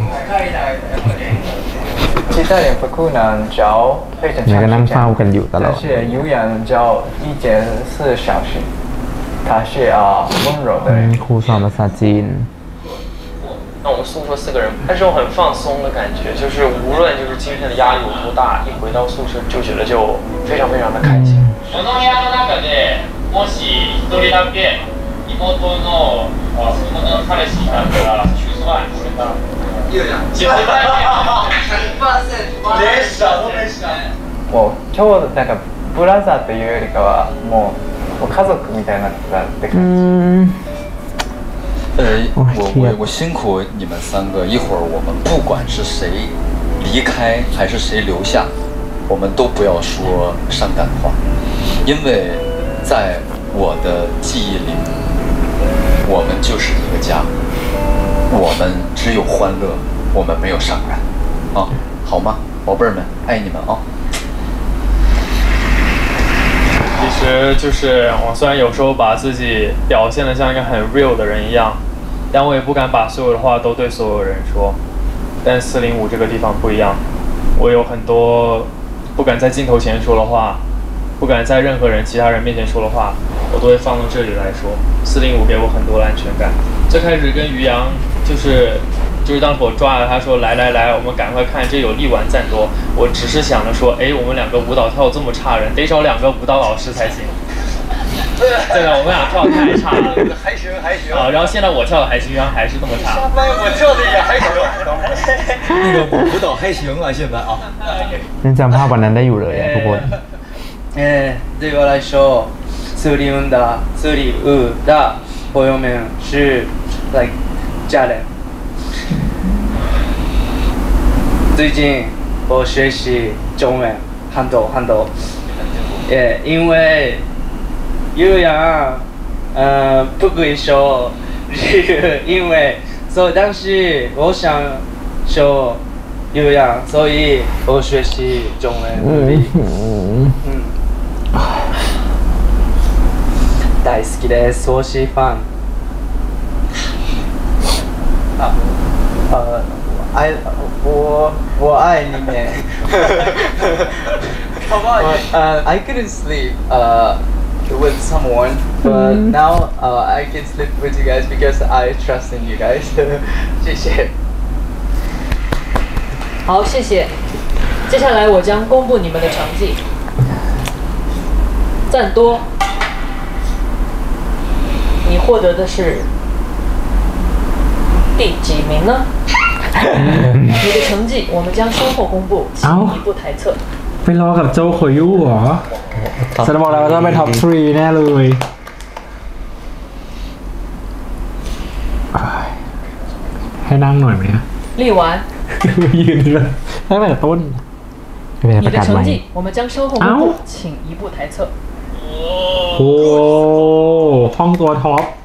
[SPEAKER 4] 其他人不可能教非常长时间，但是有人教1.4小时。他是温柔的人。
[SPEAKER 9] ครูสอนภาษาจีน。
[SPEAKER 14] 那我们宿舍4个人，那时候很放松的感觉，就是无论就是今天的压力有多大，一回到宿舍就觉得就非常非常的开心。
[SPEAKER 11] この部屋の中でもし1人だけ妹の彼氏いたら就算これから。
[SPEAKER 4] もうちょうどなんかブラザーというよりかはもう家族みたいになったって感じ。
[SPEAKER 10] 我辛苦你们3个，一会儿我们不管是谁离开还是谁留下，我们都不要说伤感话，因为在我的记忆里，我们就是一个家，我们只有欢乐，我们没有伤感，啊，好吗，宝贝儿们，爱你们啊！
[SPEAKER 19] 其实就是我虽然有时候把自己表现得像一个很 real 的人一样，但我也不敢把所有的话都对所有人说。但405这个地方不一样，我有很多不敢在镜头前说的话， 不敢在任何人、其他人面前说的话，我都会放到这里来说。405给我很多的安全感。最开始跟于洋就是当时我抓了他说来，我们赶快看，这有力丸赞多。我只是想着说，我们2个舞蹈跳这么差人，得找2个舞蹈老师才行。对的，我们俩跳的太差了。
[SPEAKER 2] 还行
[SPEAKER 19] 啊，然后现在我跳的还行，还是这么差。
[SPEAKER 2] 下班我跳的也还行。
[SPEAKER 12] 那个舞蹈还行啊，现在啊。
[SPEAKER 9] ยังจำภาพวันนั้นได้อยู่เลยทุกคน
[SPEAKER 14] 对我来说，苏里乌的朋友们是 like 家人。最近我学习中文很多，因为有人不会说日语，因为但是我想说有人，所以我学习中文。大好きです，我喜欢。我爱你们。I couldn't sleep with someone, but now I can sleep with you guys because I trust in you guys. 谢谢。
[SPEAKER 8] 好，谢谢。接下来我将公布你们的成绩。赞多，你获得的是第几名呢？你的成绩我们将稍后公布，请移步台侧。
[SPEAKER 1] ไปรอกับโจโคยุเหรอฉันบอกแล้วว่าต้องไปท็อป3แน่เลยให้นั่งหน่อยไหม
[SPEAKER 8] 立完
[SPEAKER 1] ยืนเลยตั้งแต่ต้น
[SPEAKER 8] 你的成绩我们将稍后公布，请移步台侧。
[SPEAKER 1] โอ้ห้องตัวท็อป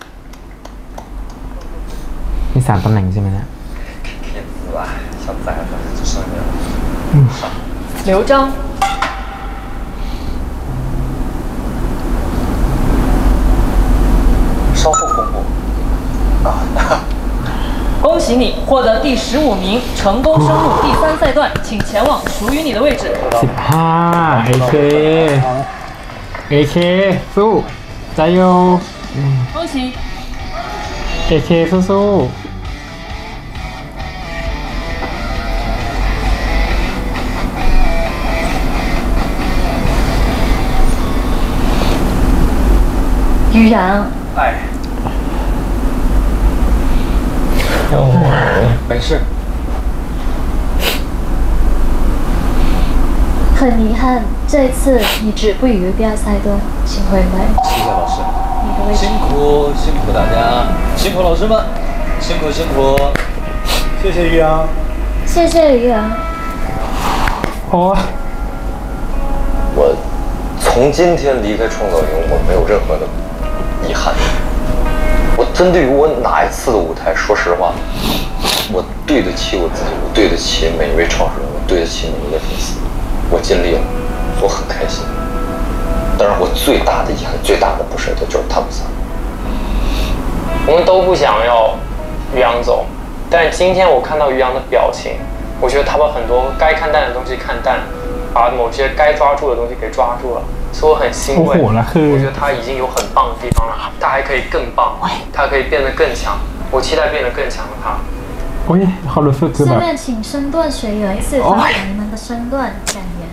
[SPEAKER 9] มี3ตำแหน่งใช่ไหมเนี่ย
[SPEAKER 8] 刘璋，
[SPEAKER 2] 稍后公布。
[SPEAKER 8] 恭喜你获得第15名，成功升入第3赛段，请前往属于你的位置。
[SPEAKER 1] 15 AK สู้加油！
[SPEAKER 8] 恭喜
[SPEAKER 1] AK สู้
[SPEAKER 13] 于然，
[SPEAKER 10] 没事。
[SPEAKER 13] 很遗憾，这次你止步于第2赛段，请回来。
[SPEAKER 3] 谢谢老师。
[SPEAKER 13] 你的位置。
[SPEAKER 3] 辛苦大家，辛苦老师们，辛苦。
[SPEAKER 12] 谢谢于洋。
[SPEAKER 13] 谢谢于洋。
[SPEAKER 1] 哦。
[SPEAKER 2] 我从今天离开创造营，我没有任何的遗憾。我针对于我哪一次的舞台，说实话，我对得起我自己，我对得起每一位创始人，我对得起每一位粉丝，我尽力了，我很开心。但是我最大的遗憾、最大的不舍得就是他们仨。
[SPEAKER 20] 我们都不想要于洋走，但今天我看到于洋的表情，我觉得他把很多该看淡的东西看淡，把某些该抓住的东西给抓住了。 所以我很欣慰，我觉得他已经有很棒的地方了，他还可以更棒，他可以变得更强，我期待变得更强的他。
[SPEAKER 13] 下面请身段学员示范你们的身段感言。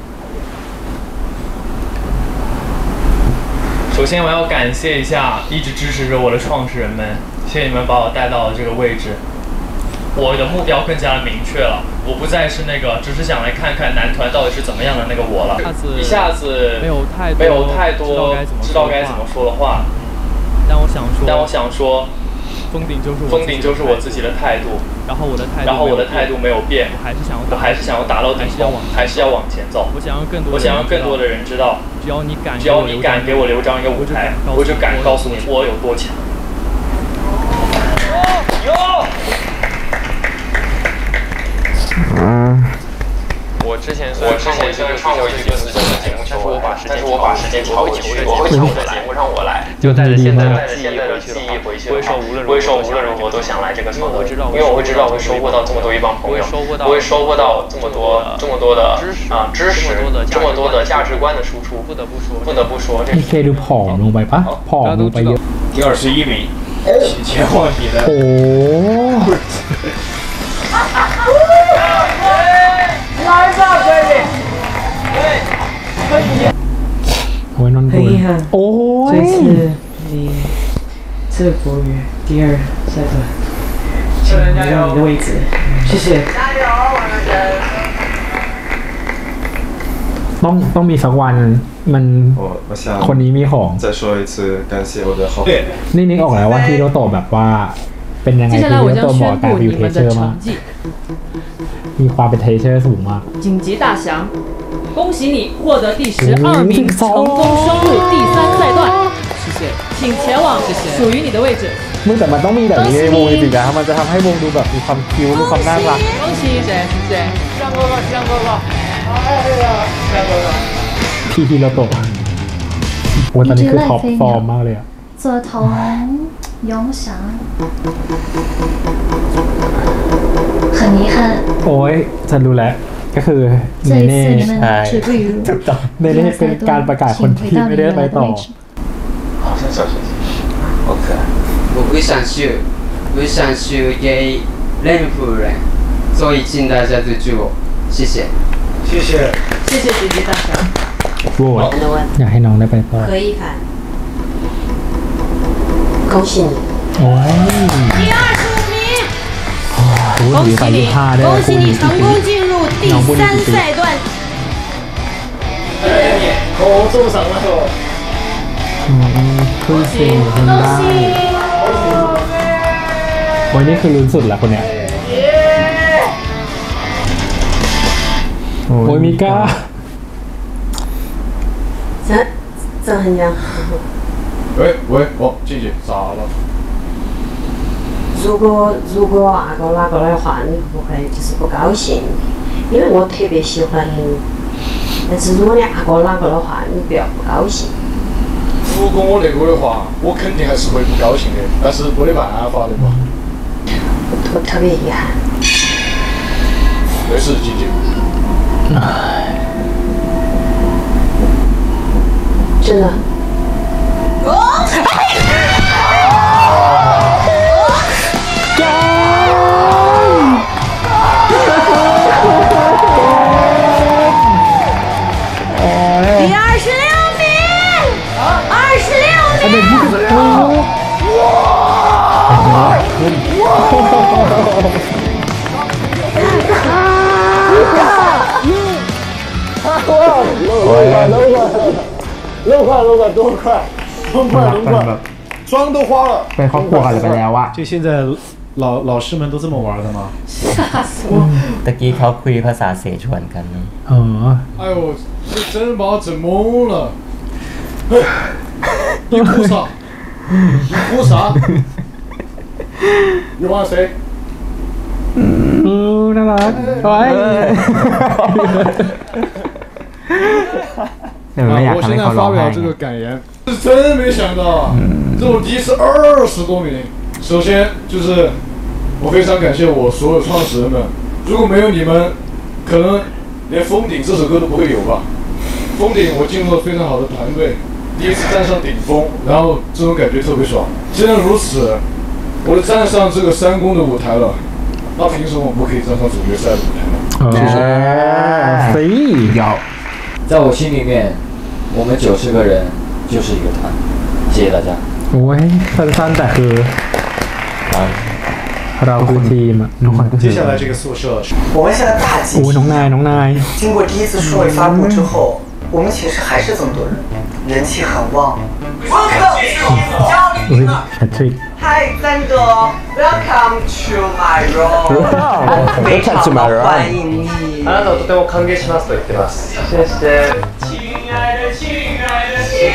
[SPEAKER 19] 首先，我要感谢一下一直支持着我的创始人们，谢谢你们把我带到了这个位置。我的目标更加的明确了，我不再是那个只是想来看看男团到底是怎么样的那个我了。一下子没有太多知道该怎么说的话，但我想说，封顶就是我自己的态度，然后我的态度没有变，我还是想要达到顶峰，还是要往前走。我想让更多的人知道，只要你敢给我留这样一个舞台，我就敢告诉你我有多强。我这
[SPEAKER 20] 之前虽然创过一个粉丝的节目，但是我把时间调回去，我会调在节目让我来，就带着现在的记忆回去，不会说无论如何都想来这个场合，因为我会知道会收获到这么多一帮朋友，我会收获到这么多的知识，这么多的价值观的输出，不得不说，这
[SPEAKER 1] PK ดูผอมลงไปปะผอมลงไปเยอะ
[SPEAKER 3] 第21名，提前换你的。
[SPEAKER 1] โอ้
[SPEAKER 17] 来吧，哥哥。
[SPEAKER 1] โอ้ยนนท์ดูโอ้ย
[SPEAKER 17] 这次你这国语第2赛段，请让你的位置，谢谢。加油，王仁真。
[SPEAKER 1] ต้องมีสักวันมันคนนี้มีของ
[SPEAKER 21] 再说一次感谢我的好朋友
[SPEAKER 1] นี่นึกออกแล้วว่าฮิโรโตะแบบว่าเป็นยังไงคือฮิโรโตะเหมาะกับวิวเทเชอร์มากมีความเป็นเทเชอร์สูงมาก
[SPEAKER 8] 紧急大祥，恭喜你获得第12名，成功升入第3赛段。谢谢，请前往属于你的位置。
[SPEAKER 1] มึงแต่มันต้องมีแบบนี้ในวงจริงๆนะมันจะทำให้วงดูแบบมีความคิ้วมีความน่ารัก
[SPEAKER 8] 恭喜，谢谢，上哥哥，上哥哥。
[SPEAKER 1] พี่ฮิโรโตะโอ้ตอนนี้คือท็อปฟอร์มมากเลยอะ
[SPEAKER 13] 左同永祥很遗憾
[SPEAKER 1] โอ้ยฉันรู้แล้วก็คือเนเน่ใช่ถูกต้องเนเน่เป็นการประกาศคนที่ไม่ได้ไปต่อ
[SPEAKER 3] 好像小学鸡，OK。
[SPEAKER 4] 我想去给任夫人做一进大家的祝我，谢谢。
[SPEAKER 3] 谢谢。
[SPEAKER 8] 谢谢姐姐大侠。
[SPEAKER 1] โหวตอยากให้น้องได้ไปต่อ
[SPEAKER 6] 何一凡，恭喜你！
[SPEAKER 1] โอ้ย
[SPEAKER 6] 第25名，
[SPEAKER 1] 恭喜你，
[SPEAKER 6] 恭喜你成功进入第3赛段。
[SPEAKER 3] 口中赏了。
[SPEAKER 1] คือเสียงคนได้วันนี้คือลุ้นสุดละคนเนี้ยโอ้ยมิก้า
[SPEAKER 6] 这很娘。
[SPEAKER 3] 喂，哦，静姐咋了？
[SPEAKER 6] 如果阿哥拉过来的话，你会不会就是不高兴？因为我特别喜欢你，但是如果你阿哥拉过来的话，你不要不高兴。
[SPEAKER 3] 如果我那个的话，我肯定还是会不高兴的，但是没得办法的嘛。
[SPEAKER 6] 我特别遗憾。
[SPEAKER 3] 没事，静静。
[SPEAKER 6] 真的。第26名，26名。
[SPEAKER 3] 多快，妆都花了。
[SPEAKER 9] ไปครอบครัวกันไปแล้วอะ
[SPEAKER 12] 就现在老师们都这么玩的吗？
[SPEAKER 8] 吓死我！
[SPEAKER 16] ตะกี้เขาคุยภาษาเสฉวนกัน
[SPEAKER 1] อ๋อ
[SPEAKER 3] 哎呦，这真把我整懵了。你哭啥？你哭啥？你骂谁？
[SPEAKER 1] น่ารักโอ้ย
[SPEAKER 3] 我现在发表这个感言，是真没想到，这种第一次20多名。首先就是我非常感谢我所有创始人们，如果没有你们，可能连《封顶》这首歌都不会有吧。《封顶》我进入了非常好的团队，第一次站上顶峰，然后这种感觉特别爽。既然如此，我都站上这个3公的舞台了，那凭什么我不可以站上主角赛的舞台呢？
[SPEAKER 1] 所以
[SPEAKER 10] 在我心里面，我们90个人就是一个团。谢谢大家。
[SPEAKER 1] โอ้ยสั้นๆแต่คือเราคือทีม
[SPEAKER 12] 接下来这个宿舍，
[SPEAKER 22] 我们现在大集体。
[SPEAKER 1] โอ้น้องนาย
[SPEAKER 22] 经过第一次数位发布之后，我们寝室还是这么多人，人气很旺。
[SPEAKER 18] 嗨，三哥 ，Welcome to my room， 非常的欢迎你。
[SPEAKER 14] あなたをとても歓迎しますと言ってます。谢谢。
[SPEAKER 18] 亲爱的，亲爱的，亲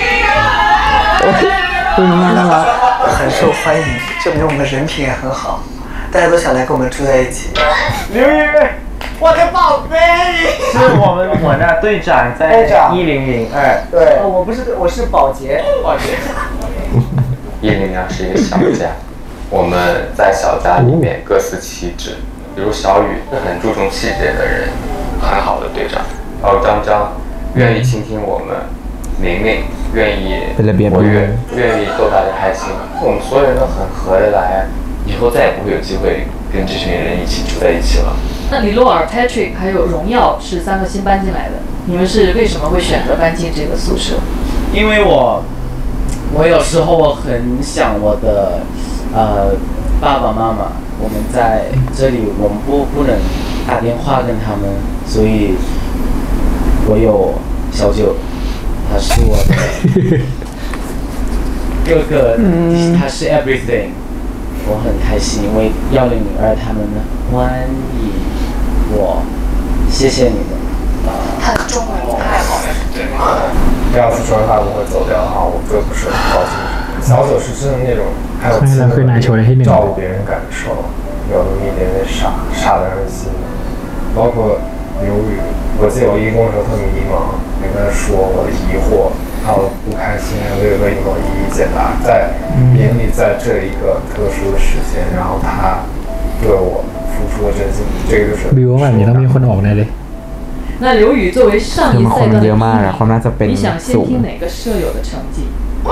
[SPEAKER 18] 爱的。
[SPEAKER 22] 很受欢迎，证明我们的人品也很好，大家都想来跟我们住在一起。
[SPEAKER 14] 刘烨，
[SPEAKER 18] 我的宝贝。
[SPEAKER 5] 是我那队长在1002。
[SPEAKER 22] 对，我不是，我是保洁。
[SPEAKER 5] 保洁。
[SPEAKER 2] 102是一个小家，我们在小家里面各司其职。比如小雨很注重细节的人，很好的队长；然后张张愿意倾听我们，明明愿意活跃，愿意逗大家开心。我们所有人都很合得来，以后再也不会有机会跟这群人一起住在一起了。
[SPEAKER 8] 那李洛尔、Patrick 还有荣耀是3个新搬进来的，你们是为什么会选择搬进这个宿舍？
[SPEAKER 5] 因为我有时候我很想我的爸爸妈妈，我们在这里我们不能打电话跟他们，所以我有小九，他是我的哥哥，他是 everything， 我很开心，因为102他们欢迎我，谢谢你们。
[SPEAKER 6] 他的中文太好了。
[SPEAKER 3] 第二次说他不会走掉的话，我哥不是很高兴。小九是真的那种还有亲和力，照顾别人感受，有那么一点点傻的让人心。包括刘宇，我记得我1公的时候特别迷茫，没跟他说我的疑惑，还有不开心，为了疑惑一一解答。在营里，在这一个特殊的时间，然后他对我付出了真心，这个就是。
[SPEAKER 1] บิวแบบนี้ต้องมีคนออกแน่เลย
[SPEAKER 8] 那刘宇作为上一赛段的第一名，你想先听哪个舍友的成绩？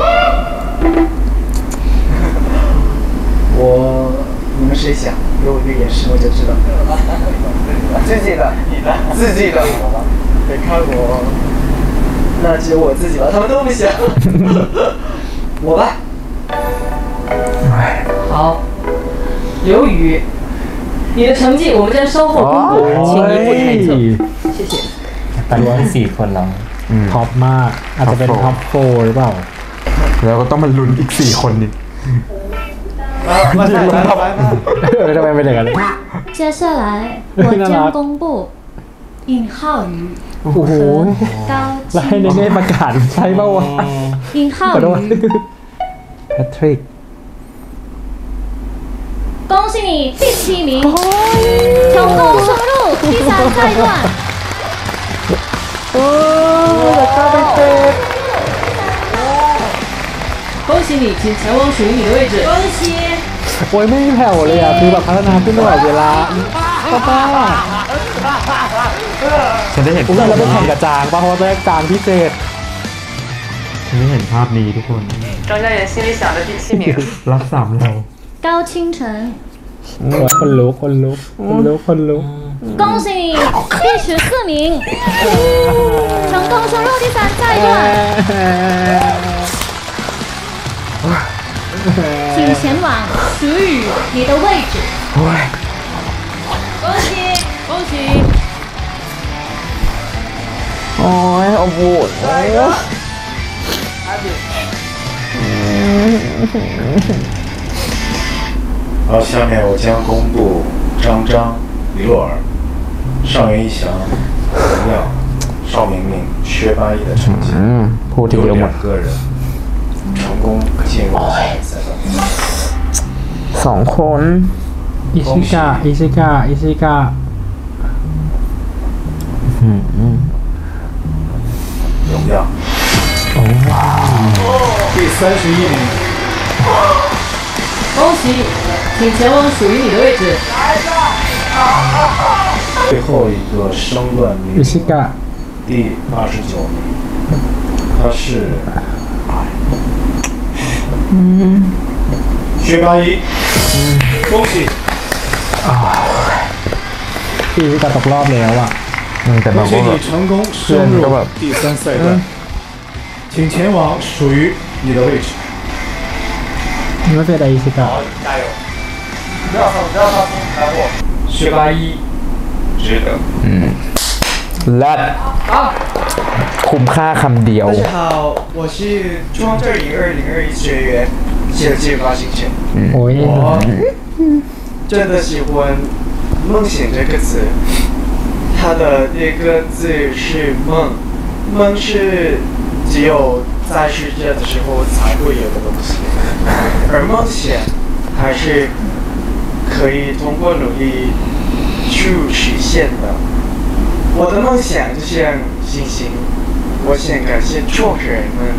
[SPEAKER 22] 你们谁想？给我一个眼神我就知道。自己的，自己的。别看我，那只有我自己了，他们都不想。我吧。
[SPEAKER 8] 好，刘宇，你的成绩我们将稍后公布，请一步猜测。谢谢。
[SPEAKER 16] แต่รวม4 คนแล้ว
[SPEAKER 1] ท็อปมากอาจจะเป็นท็อป4หรือเปล่า
[SPEAKER 9] แล้วก็ต้องมาลุ้นอีก4 คนนี่
[SPEAKER 1] ทำไมเป็นอย่างนั้น
[SPEAKER 13] 接下来我将公布尹浩宇
[SPEAKER 1] โอ้โหแล้วให้เน่ๆประกาศใช่ป่าวะ
[SPEAKER 13] 尹浩宇
[SPEAKER 1] Patrick
[SPEAKER 13] 恭喜你第7名，成功升入第3赛段。
[SPEAKER 8] 恭喜你，请前往属于你的位置。恭喜！
[SPEAKER 1] โอ้ยไม่มีแผ่วเลยอ่ะคือแบบพัฒนาขึ้นตลอดเวลาป้า
[SPEAKER 9] ฉันได้เห็น
[SPEAKER 1] เราไปแข่งกับจางป่ะเพราะว่าได้จางพิเศษ
[SPEAKER 9] ฉันได้เห็นภาพนี้ทุกคน
[SPEAKER 6] 张嘉妍心里想着第7名。
[SPEAKER 9] รัก3เรา
[SPEAKER 13] 高清晨，
[SPEAKER 1] คนลุก
[SPEAKER 13] 恭喜你第14名，成功升入第3赛段。请前往属于你的位置。恭喜恭喜！
[SPEAKER 9] โอ้ยอบอุ่น
[SPEAKER 3] 好，下面我将公布张张、李洛尔、尚元一翔、荣耀、邵明明、薛八一的成绩。有2个人成功进入下一赛段。
[SPEAKER 9] 2 คน
[SPEAKER 1] อิชิกะ
[SPEAKER 3] 荣耀。第31名。
[SPEAKER 8] 恭喜，请前往属于你的位置。
[SPEAKER 3] 最后一个生乱名第89名，他是薛八一，恭喜！
[SPEAKER 1] พี่ชิกะตกรอบแล้วอ่ะ
[SPEAKER 3] 恭喜你成功升入第3赛段，请前往属于你的位置。
[SPEAKER 1] นี่ไม่เป็นไรชิกะ
[SPEAKER 22] 加油！不要放心，来我。
[SPEAKER 3] 薛八一，值得。
[SPEAKER 9] และคุ้มค่าคำเดียว
[SPEAKER 22] 大家好，我是中正0201学员谢继发行权。我真的喜欢“梦醒”这个词，它的那个字是梦，梦是只有在世界的时候才会有的东西，而梦想还是可以通过努力去实现的。我的梦想就像星星，我想感谢创始人们，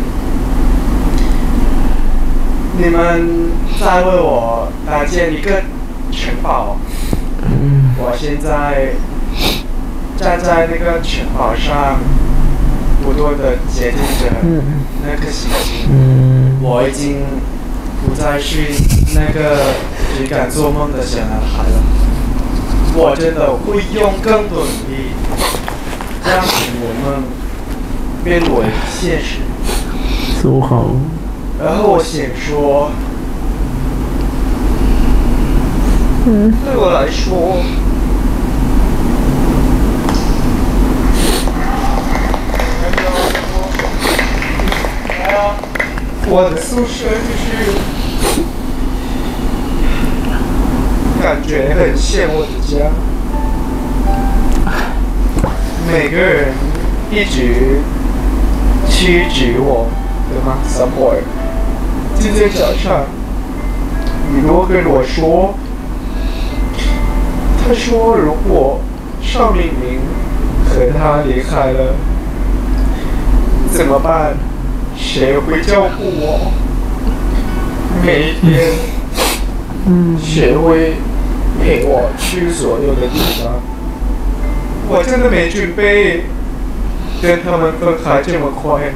[SPEAKER 22] 你们在为我搭建一个城堡。我现在站在那个城堡上，不断的接近着那颗星星。我已经不再是那个只敢做梦的小男孩了。我真的会用更多努力，让我们变为现实。
[SPEAKER 1] 苏好。
[SPEAKER 22] 然后我想说，对我来说，我的宿舍就是感觉很像我的家，每个人一直去指我，对吗 ？support。今天早上，雨诺跟我说，他说如果邵明明和他离开了，怎么办？谁会照顾我？每一天，谁会陪我去所有的地方？我真的没准备跟他们分开这么快，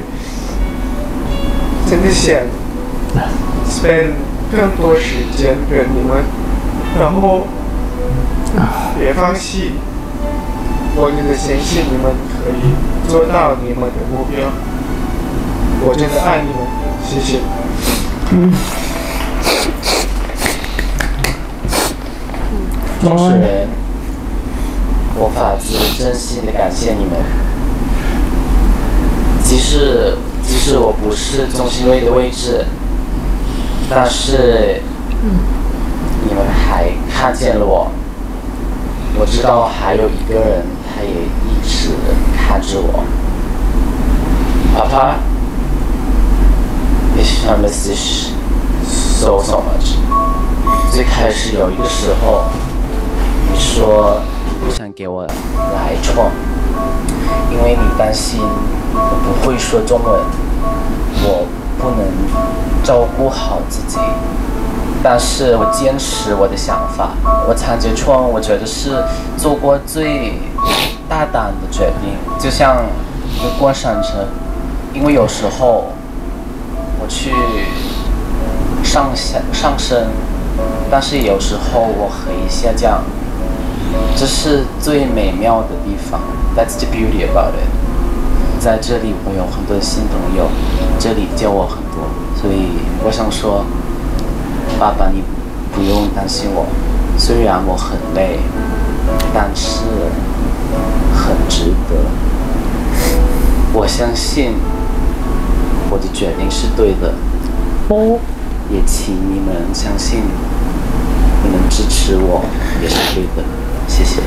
[SPEAKER 22] 真的想 spend 更多时间跟你们，然后别放弃，我真的相信你们可以做到你们的目标。我真的爱你们，谢谢。
[SPEAKER 5] 创始人，我发自真心的感谢你们。即使我不是中心位的位置，但是你们还看见了我。我知道还有一个人，他也一直看着我。Papa, I miss this so much. 最开始有一个时候，你说你不想给我来创，因为你担心我不会说中文，我不能照顾好自己。但是我坚持我的想法，我参加创，我觉得是做过最大胆的决定，就像一个过山车。因为有时候我去上升，但是有时候我可以下降，这是最美妙的地方。That's the beauty about it。在这里我有很多新朋友，这里教我很多，所以我想说，爸爸你不用担心我，虽然我很累，但是很值得。我相信我的决定是对的，也请你们相信，你们支持我也是对的，谢谢。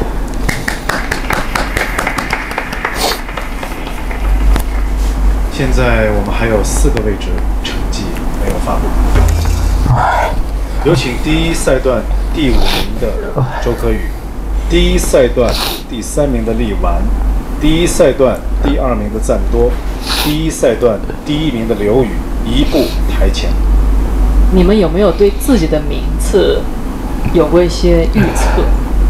[SPEAKER 3] 现在我们还有4个位置成绩没有发布，有请第一赛段第5名的周可宇，第一赛段第3名的力丸，第一赛段第2名的赞多，第一赛段第1名的刘宇一步台前。
[SPEAKER 8] 你们有没有对自己的名次有过一些预测？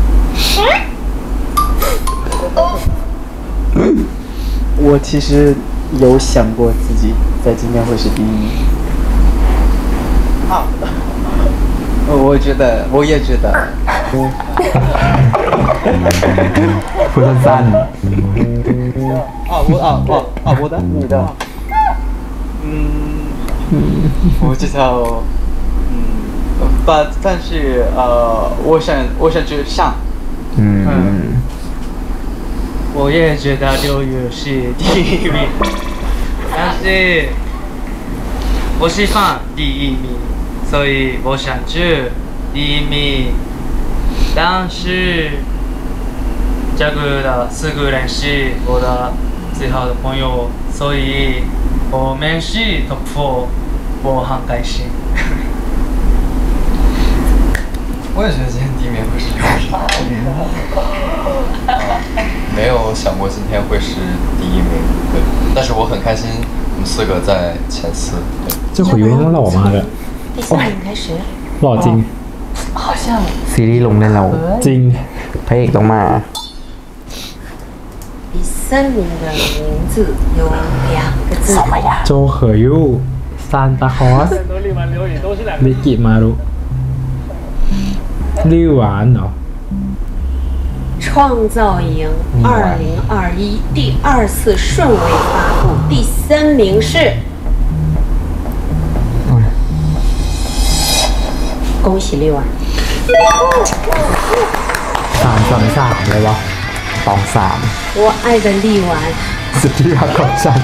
[SPEAKER 7] 我其实有想过自己在今天会是第1名。我也觉得。
[SPEAKER 9] 不是赞。
[SPEAKER 7] 我的，你的。我知道。但是我想去上。我也觉得刘宇是第1名，但是我喜欢第1名，所以我想去第1名。但是这个的4个人是我的最好的朋友，所以我们是 top 4，我很开心。
[SPEAKER 15] 我也觉得今天第
[SPEAKER 2] 第一名会是刘没有想过今天会是第一名，对。但是我很开心，我们4个在前4。
[SPEAKER 1] 这回有点老嘛的。
[SPEAKER 6] 第3名开始。
[SPEAKER 1] 老จริง
[SPEAKER 6] 好像。
[SPEAKER 9] ซีรีส์ลงได้แล้วจริงพระเอกต้องมา。
[SPEAKER 6] 第3名的名字有2个字。
[SPEAKER 1] โจเขยูซานตาคอสมิกิมารุ绿丸เหรอ
[SPEAKER 6] 创造营2021第2次顺位发布，第3名是。恭喜绿丸。
[SPEAKER 9] 3-2-3เลยวะ2-3
[SPEAKER 6] 我爱的绿丸。
[SPEAKER 9] สุดที่รักของฉัน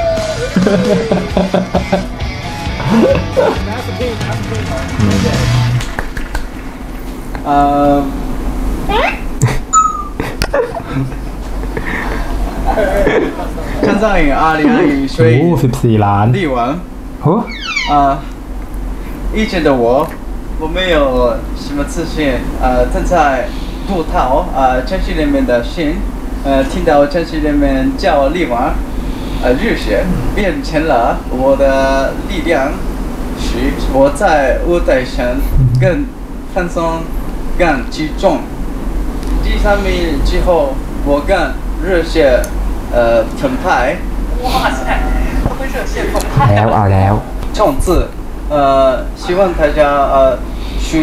[SPEAKER 22] 看上瘾2021，所以
[SPEAKER 1] 14ล้าน
[SPEAKER 22] 力王。以前的我没有什么自信，正在悟到城市里面的心，听到城市里面叫力王，热血变成了我的力量，使我在舞台上更放松、更集中。第3名之后，我更热血澎湃。
[SPEAKER 6] 哇塞，会热血澎湃。
[SPEAKER 9] แล้วเอาแล้ว
[SPEAKER 22] 冲刺，希望大家继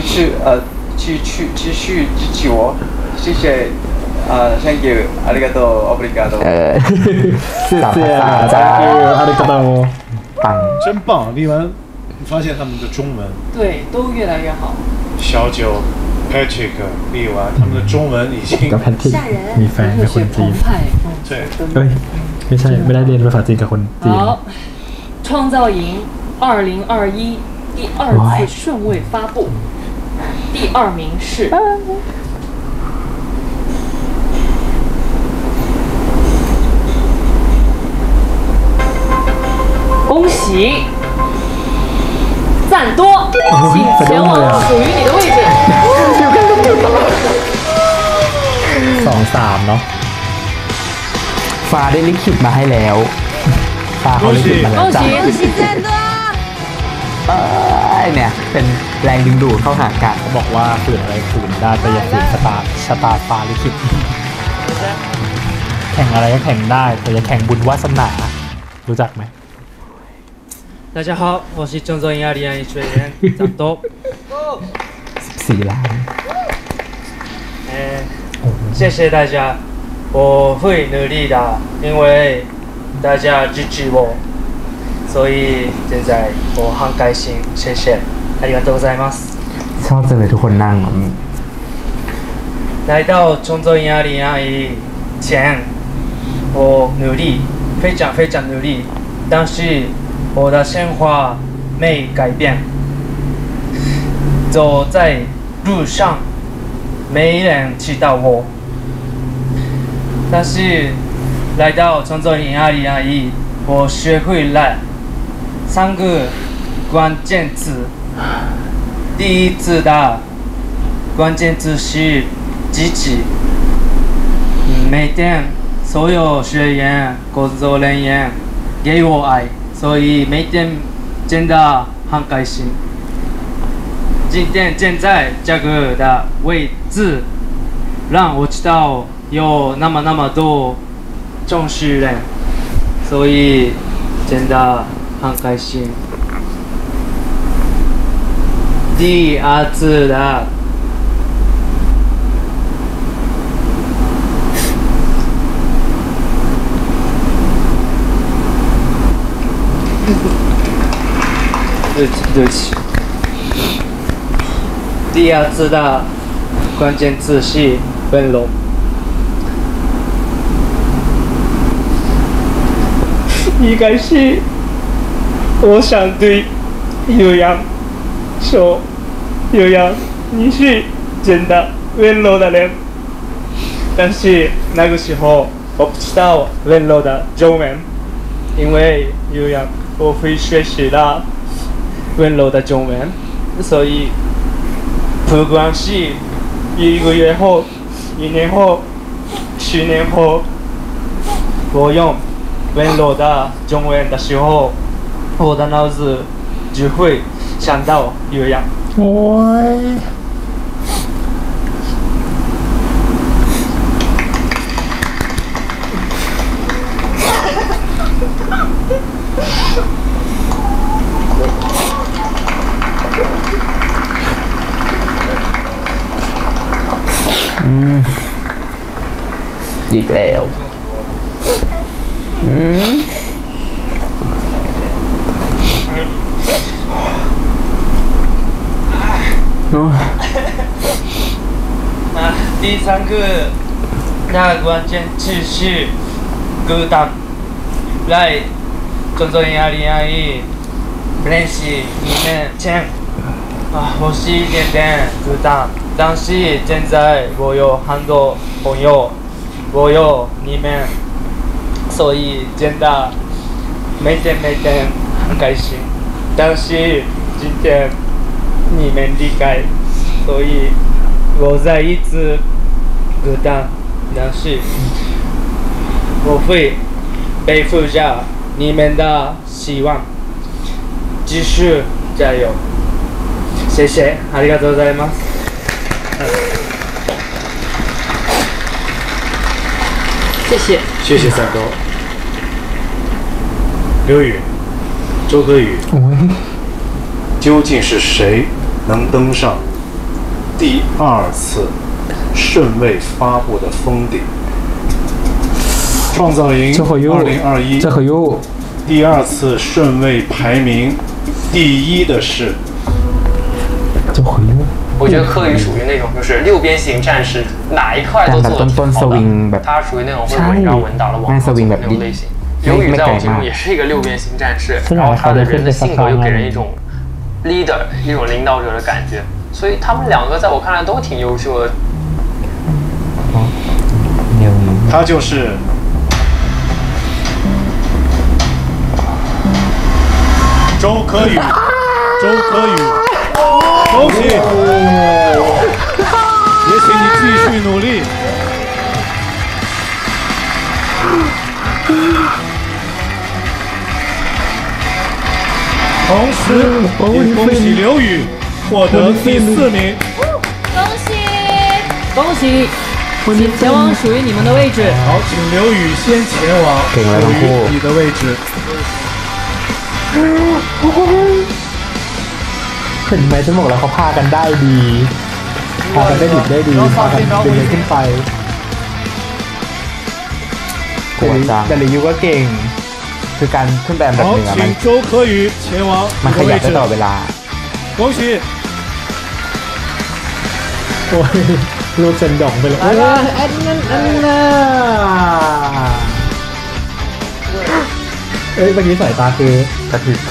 [SPEAKER 22] 续支持我，谢谢。Thank you， ありがとう、オブリガード。
[SPEAKER 1] 谢谢 ，Thank you， ありがとう。
[SPEAKER 9] 棒，
[SPEAKER 11] 真棒！丽文，你发现他们的中文
[SPEAKER 8] 对都越来越好。
[SPEAKER 11] 小九、Patrick、丽文，他们的中文已经
[SPEAKER 6] 吓人，
[SPEAKER 1] มีแฟนเป็นคนจีน
[SPEAKER 11] 对，
[SPEAKER 1] เฮ้ยไม่ใช่ไม่ได้เรียนภาษาจีนกับคนจีน。
[SPEAKER 8] 好，创造营2021第2次顺位发布，第2名是。恭喜，赞多，请前往属于你的位置。
[SPEAKER 1] 2-3เนาะ
[SPEAKER 9] ฟ้าได้ลิขิตมาให้แล้วฟ้าเขาลิขิตมาแล้วจ้ะเนี่ยเป็นแรงดึงดูดเข้าหากัน
[SPEAKER 1] เขาบอกว่าฝืนอะไรฝืนได้แต่อย่าฝืนชะตาฟ้าลิขิตแข่งอะไรก็แข่งได้แต่อย่าแข่งบุญวาสนารู้จักไหม
[SPEAKER 7] 大家好，我是中州营2021学员张多。
[SPEAKER 9] 4ล้าน
[SPEAKER 7] 谢谢大家，我会努力的，因为大家支持我，所以现在我很开心，谢谢，ありがとうございます。
[SPEAKER 9] ชอบจังเลยทุกคนนั่ง
[SPEAKER 7] 来到中州营2021前，我努力，非常非常努力，但是我的生活没改变。走在路上，没人知道我。但是来到中州营2021，我学会了3个关键词。第一次的关键词是积极。每天所有学员、工作人员给我爱，所以每天真的很开心。今天站在这个的位置，让我知道有那么多重视人，所以真的很开心。第2次的对不起。第2次的关键词是温柔。应该是我想对悠扬说，悠扬，你是真的温柔的人。但是那个时候我不知道温柔的中文，因为悠扬我会学习了温柔的中文，所以不管是 1个月后、1年后、10年后，我用温柔的中文的时候，我的脑子只会想到月亮。
[SPEAKER 9] อีกแล้ว
[SPEAKER 7] 第3个那关键字是歌单，来工作压力练习里面前我是一点点孤单，但是现在我有很多朋友，我有你们，所以真的每天很开心。但是今天你们离开，所以我再一次孤单，但是我会背负着你们的希望，继续加油。谢谢，ありがとうございます。
[SPEAKER 8] 谢谢。
[SPEAKER 11] 谢谢三哥。刘宇，周柯宇，究竟是谁能登上第2次顺位发布的封顶？创造营2021
[SPEAKER 1] 这可有
[SPEAKER 11] 第2次顺位排名第1的是。
[SPEAKER 20] 我觉得柯宇属于那种就是六边形战士，哪一块都做得挺好的。他属于那种会稳扎稳打的往后走那种类型。刘宇在我心中也是一个六边形战士，然后他的人的性格又给人一种 leader 一种领导者的感觉，所以他们2个在我看来都挺优秀的。
[SPEAKER 11] 他就是周柯宇，恭喜！也请你继续努力。同时，也恭喜刘宇获得第4名。
[SPEAKER 8] 恭喜！请前往属于你们的位置。
[SPEAKER 11] 好，请刘宇先前往属于你的位置。
[SPEAKER 1] เห็นไหมฉันบอกแล้วเขาพากันได้ดีพากันได้ดีพากันเป็นเลยขึ้นไปแต่ลิยูก็เก่งคือการขึ้นแบบแบบหนึ่งมันขยับได้ตลอดเวลา
[SPEAKER 11] 恭喜
[SPEAKER 1] โอ้ยลูกเซนดองไปเลยอันน่ะเอ้ยเมื่อกี้สายตาคือกระถึก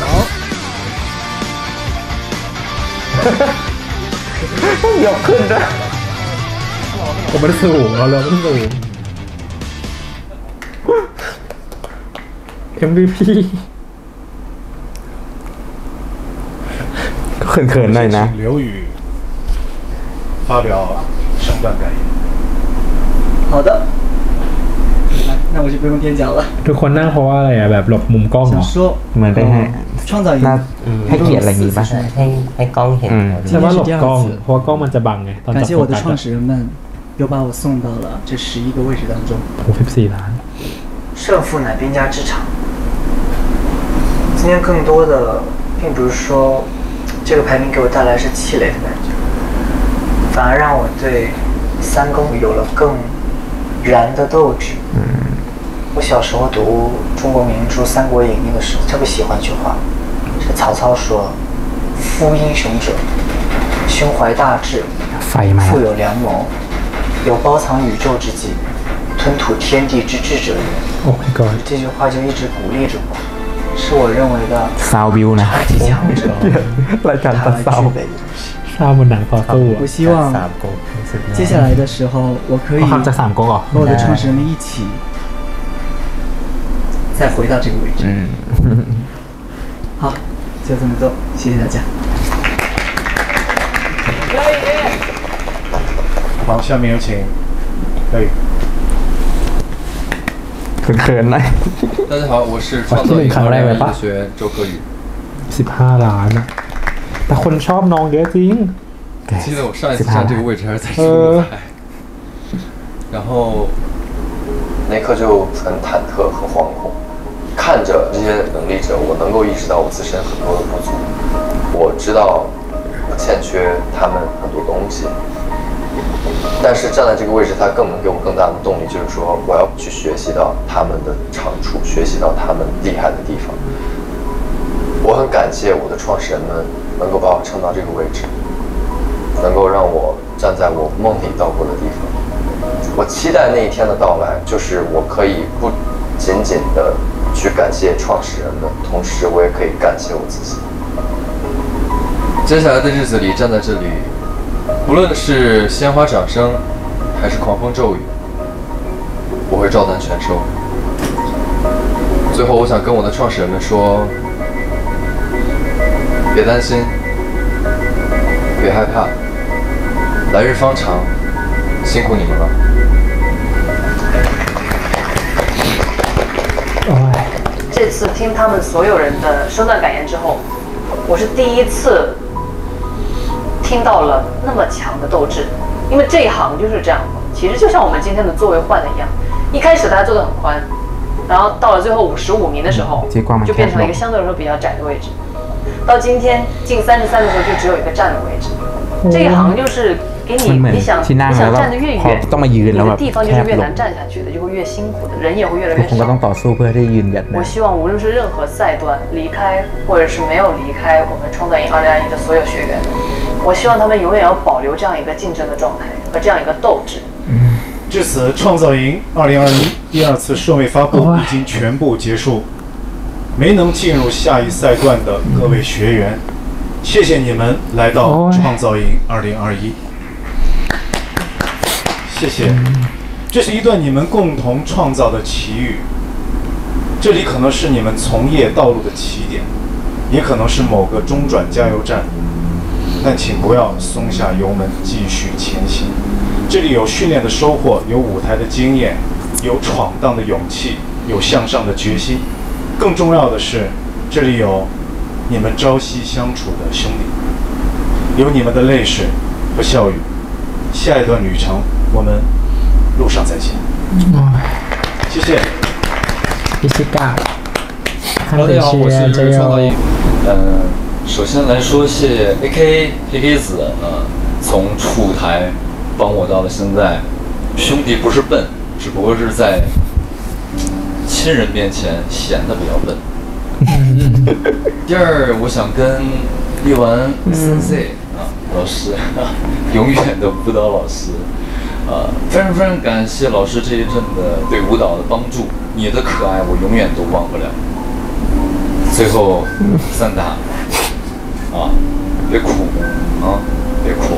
[SPEAKER 1] ยกขึ้นด้วยผมไม่ได้สูงเราเลยไม่ได้สูง MVP
[SPEAKER 9] ก็เขินๆหน่อยนะ
[SPEAKER 11] 刘宇发表上段感言。
[SPEAKER 15] 好的，那我就不用踮脚了。
[SPEAKER 1] ทุกคนนั่งเพราะว่าอะไรอ่ะแบบหลบมุมกล้องเหรอ
[SPEAKER 9] เหมือนได้
[SPEAKER 15] 创造营
[SPEAKER 9] ให้เกียรติอะไรนี้ป่ะ
[SPEAKER 16] ให้กล้องเห็น
[SPEAKER 1] ใช่ว่าหลบกล้องเพราะว่ากล้องมันจะบังไงตอนจับโฟกัส
[SPEAKER 15] 感谢我的创始人们又把我送到了这11个位置当中。
[SPEAKER 1] 14ล้าน
[SPEAKER 4] 胜负乃兵家之长。今天更多的并不是说这个排名给我带来是气馁的感觉，反而让我对三公有了更燃的斗志。我小时候读中国名著《三国演义》的时候，特别喜欢一句话，是曹操说：“夫英雄者，胸怀大志，富有良谋，有包藏宇宙之计，吞吐天地之志者也。”
[SPEAKER 1] Oh my god！
[SPEAKER 4] 这句话就一直鼓励着我，是我认为的
[SPEAKER 9] ซาวบิวนะ
[SPEAKER 1] รายการตัดซาวซาวบนหนังต่อสู้
[SPEAKER 15] 我希望接下来的时候我可以和我的创始人们一起再回到这个位置。好，就这么做，谢谢大家。
[SPEAKER 11] 好，下面有请雷。
[SPEAKER 9] เขินๆหน่อย
[SPEAKER 2] 大家好，我是创造营2021学员周柯宇。
[SPEAKER 1] 15 ล้านอะแต่คนชอบน้องเยอะจริง
[SPEAKER 2] 记得我上一次站这个位置还是在中舞台，然后那一刻就很忐忑、很惶恐，看着这些能力者，我能够意识到我自身很多的不足，我知道我欠缺他们很多东西，但是站在这个位置，它更能给我更大的动力，就是说我要去学习到他们的长处，学习到他们厉害的地方。我很感谢我的创始人们能够把我撑到这个位置。能够让我站在我梦里到过的地方，我期待那一天的到来，就是我可以不仅仅的去感谢创始人们，同时我也可以感谢我自己。接下来的日子里，站在这里，不论是鲜花掌声，还是狂风骤雨，我会照单全收。最后，我想跟我的创始人们说，别担心，别害怕。来日方长，辛苦你们了。
[SPEAKER 17] 这次听他们所有人的声段感言之后，我是第一次听到了那么强的斗志，因为这一行就是这样的，其实就像我们今天的座位换的一样，一开始大家坐得很宽，然后到了最后55名的时候，就变成了一个相对来说比较窄的位置，到今天进33的时候就只有一个站的位置，这一行就是。给你想站得越远，这个地方就是越难站下去的，就会越辛苦的，人也会越来越少。我希望无论是任何赛段离开，或者是没有离开我们创造营2021的所有学员，我希望他们永远要保留这样一个竞争的状态和这样一个斗志。
[SPEAKER 11] 至此，创造营2021第2次顺位发布已经全部结束。没能进入下一赛段的各位学员，谢谢你们来到创造营2021。谢谢，这是一段你们共同创造的奇遇。这里可能是你们从业道路的起点，也可能是某个中转加油站，但请不要松下油门，继续前行。这里有训练的收获，有舞台的经验，有闯荡的勇气，有向上的决心。更重要的是，这里有你们朝夕相处的兄弟，有你们的泪水和笑语。下一段旅程，我们路上再见。谢谢。
[SPEAKER 1] 谢谢嘎。
[SPEAKER 10] 大家好，我是创造营。首先来说谢 AK 黑黑子从出台帮我到了现在。兄弟不是笨，只不过是在亲人面前显得比较笨。第二，我想跟立完森 C 老师，永远的舞蹈老师，非常非常感谢老师这一阵的对舞蹈的帮助，你的可爱我永远都忘不了。最后三打，别哭别哭，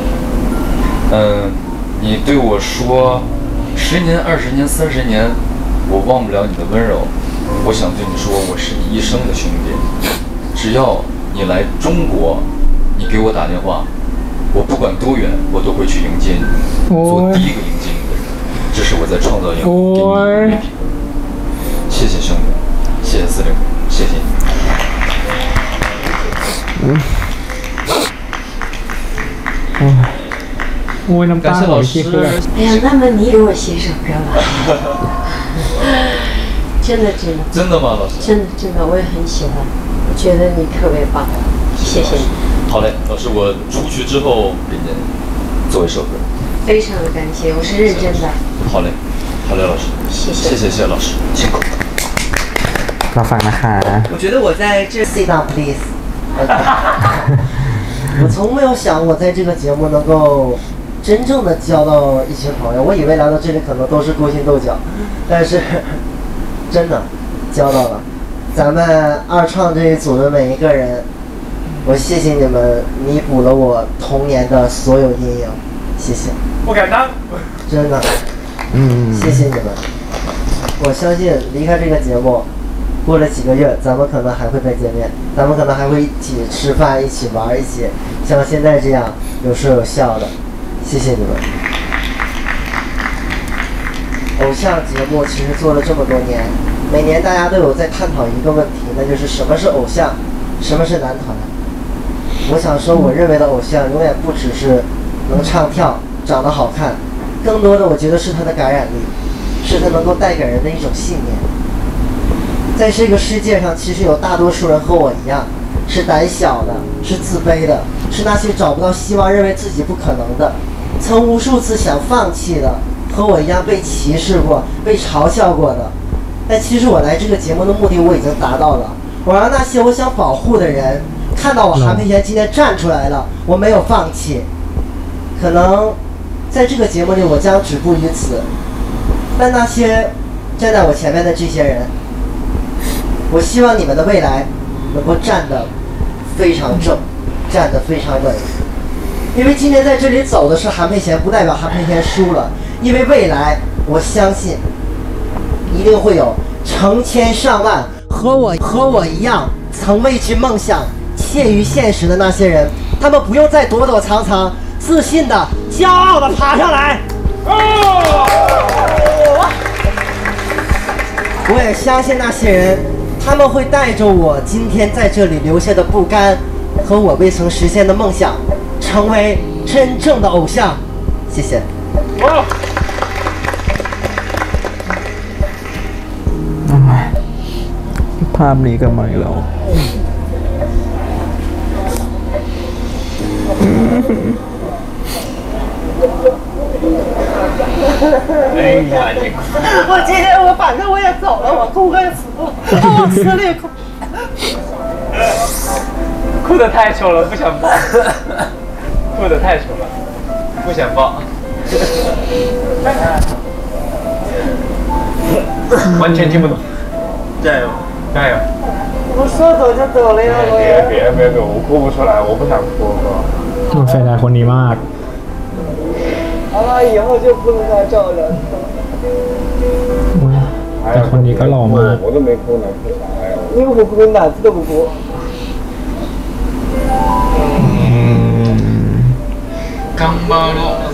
[SPEAKER 10] 你对我说10年、20年、30年，我忘不了你的温柔。我想对你说，我是你一生的兄弟。只要你来中国，你给我打电话，我不管多远，我都会去迎接你，做第一个迎接你的人。这是我在创造营给你的礼物。谢谢兄弟，谢谢司令，谢谢你。感谢老师。
[SPEAKER 6] 哎呀，那么你给我写首歌吧。真的。
[SPEAKER 10] 真的吗，老师？
[SPEAKER 6] 真的，我也很喜欢，我觉得你特别棒，谢谢你。
[SPEAKER 10] 好嘞，老师，我出去之后给您做一首歌。
[SPEAKER 6] 非常的感谢，我是认真的。
[SPEAKER 10] 好嘞，老师，谢谢老师，辛苦。
[SPEAKER 9] เราฟังนะคะ。
[SPEAKER 18] 我觉得我在这 sit down please 。我从没有想我在这个节目能够真正的交到一群朋友，我以为来到这里可能都是勾心斗角，但是真的交到了。咱们二创这一组的每一个人，我谢谢你们弥补了我童年的所有阴影，谢谢。
[SPEAKER 12] 不敢当。
[SPEAKER 18] 真的，谢谢你们。我相信离开这个节目，过了几个月，咱们可能还会再见面，咱们可能还会一起吃饭，一起玩，一起像现在这样有说有笑的。谢谢你们。 偶像节目其实做了这么多年，每年大家都有在探讨一个问题，那就是什么是偶像，什么是男团。我想说，我认为的偶像永远不只是能唱跳、长得好看，更多的我觉得是他的感染力，是他能够带给人的一种信念。在这个世界上，其实有大多数人和我一样，是胆小的，是自卑的，是那些找不到希望、认为自己不可能的，曾无数次想放弃的，和我一样被歧视过、被嘲笑过的。但其实我来这个节目的目的我已经达到了，我让那些我想保护的人看到我韩佩贤今天站出来了，我没有放弃。可能在这个节目里我将止步于此，但那些站在我前面的这些人，我希望你们的未来能够站得非常正，站得非常稳。因为今天在这里走的是韩佩贤，不代表韩佩贤输了。因为未来，我相信一定会有成千上万和我一样曾为之梦想、切于现实的那些人，他们不用再躲躲藏藏，自信的、骄傲的爬上来。我也相信那些人，他们会带着我今天在这里留下的不甘和我未曾实现的梦想，成为真正的偶像。谢谢。
[SPEAKER 9] ภาพนี้ก็มาอีกแล้ว
[SPEAKER 12] 哎呀，你！
[SPEAKER 18] 我今天反正我也走了，我哭个死，我吃力哭。
[SPEAKER 12] 哭得太丑了，不想抱。哭得太丑了，不想抱。完全听不懂。加油，加油！
[SPEAKER 18] 我说走就走了呀，我也。
[SPEAKER 12] 别，我哭不出来，我不想哭。
[SPEAKER 1] 我แฟนคนนี้มาก
[SPEAKER 18] 好了，以后就不能再照着。
[SPEAKER 1] แต่คนนี้ก็หล่อมาก
[SPEAKER 12] 我都没哭呢，哭啥呀？
[SPEAKER 18] 你又不哭，哪次都不哭。
[SPEAKER 12] 頑張ろう。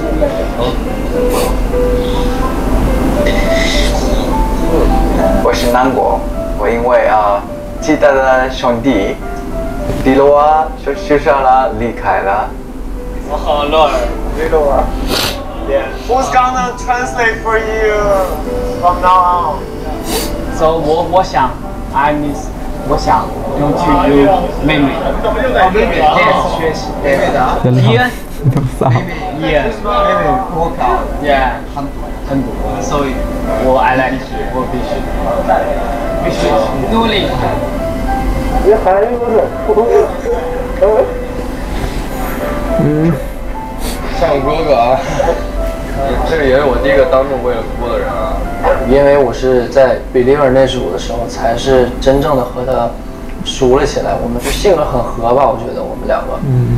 [SPEAKER 2] 我是南国，我因为记得的兄弟迪罗啊学校了离开了。
[SPEAKER 12] 我好乱，迪罗啊。Yeah. Who's gonna translate for you from now on?
[SPEAKER 19] So 我想 I miss 我想用去妹妹。妹妹 yes 学习。
[SPEAKER 12] 妹妹的。
[SPEAKER 19] Yes.
[SPEAKER 12] Yes. 妹妹国考。
[SPEAKER 19] Yeah. 很多。所以我爱来我必须努力。
[SPEAKER 12] 你还有个像哥哥啊。这个也是我第一个当众为了哭的人啊！
[SPEAKER 14] 因为我是在比利尔那组的时候，才是真正的和他熟了起来。我们就性格很合吧，我觉得我们两个。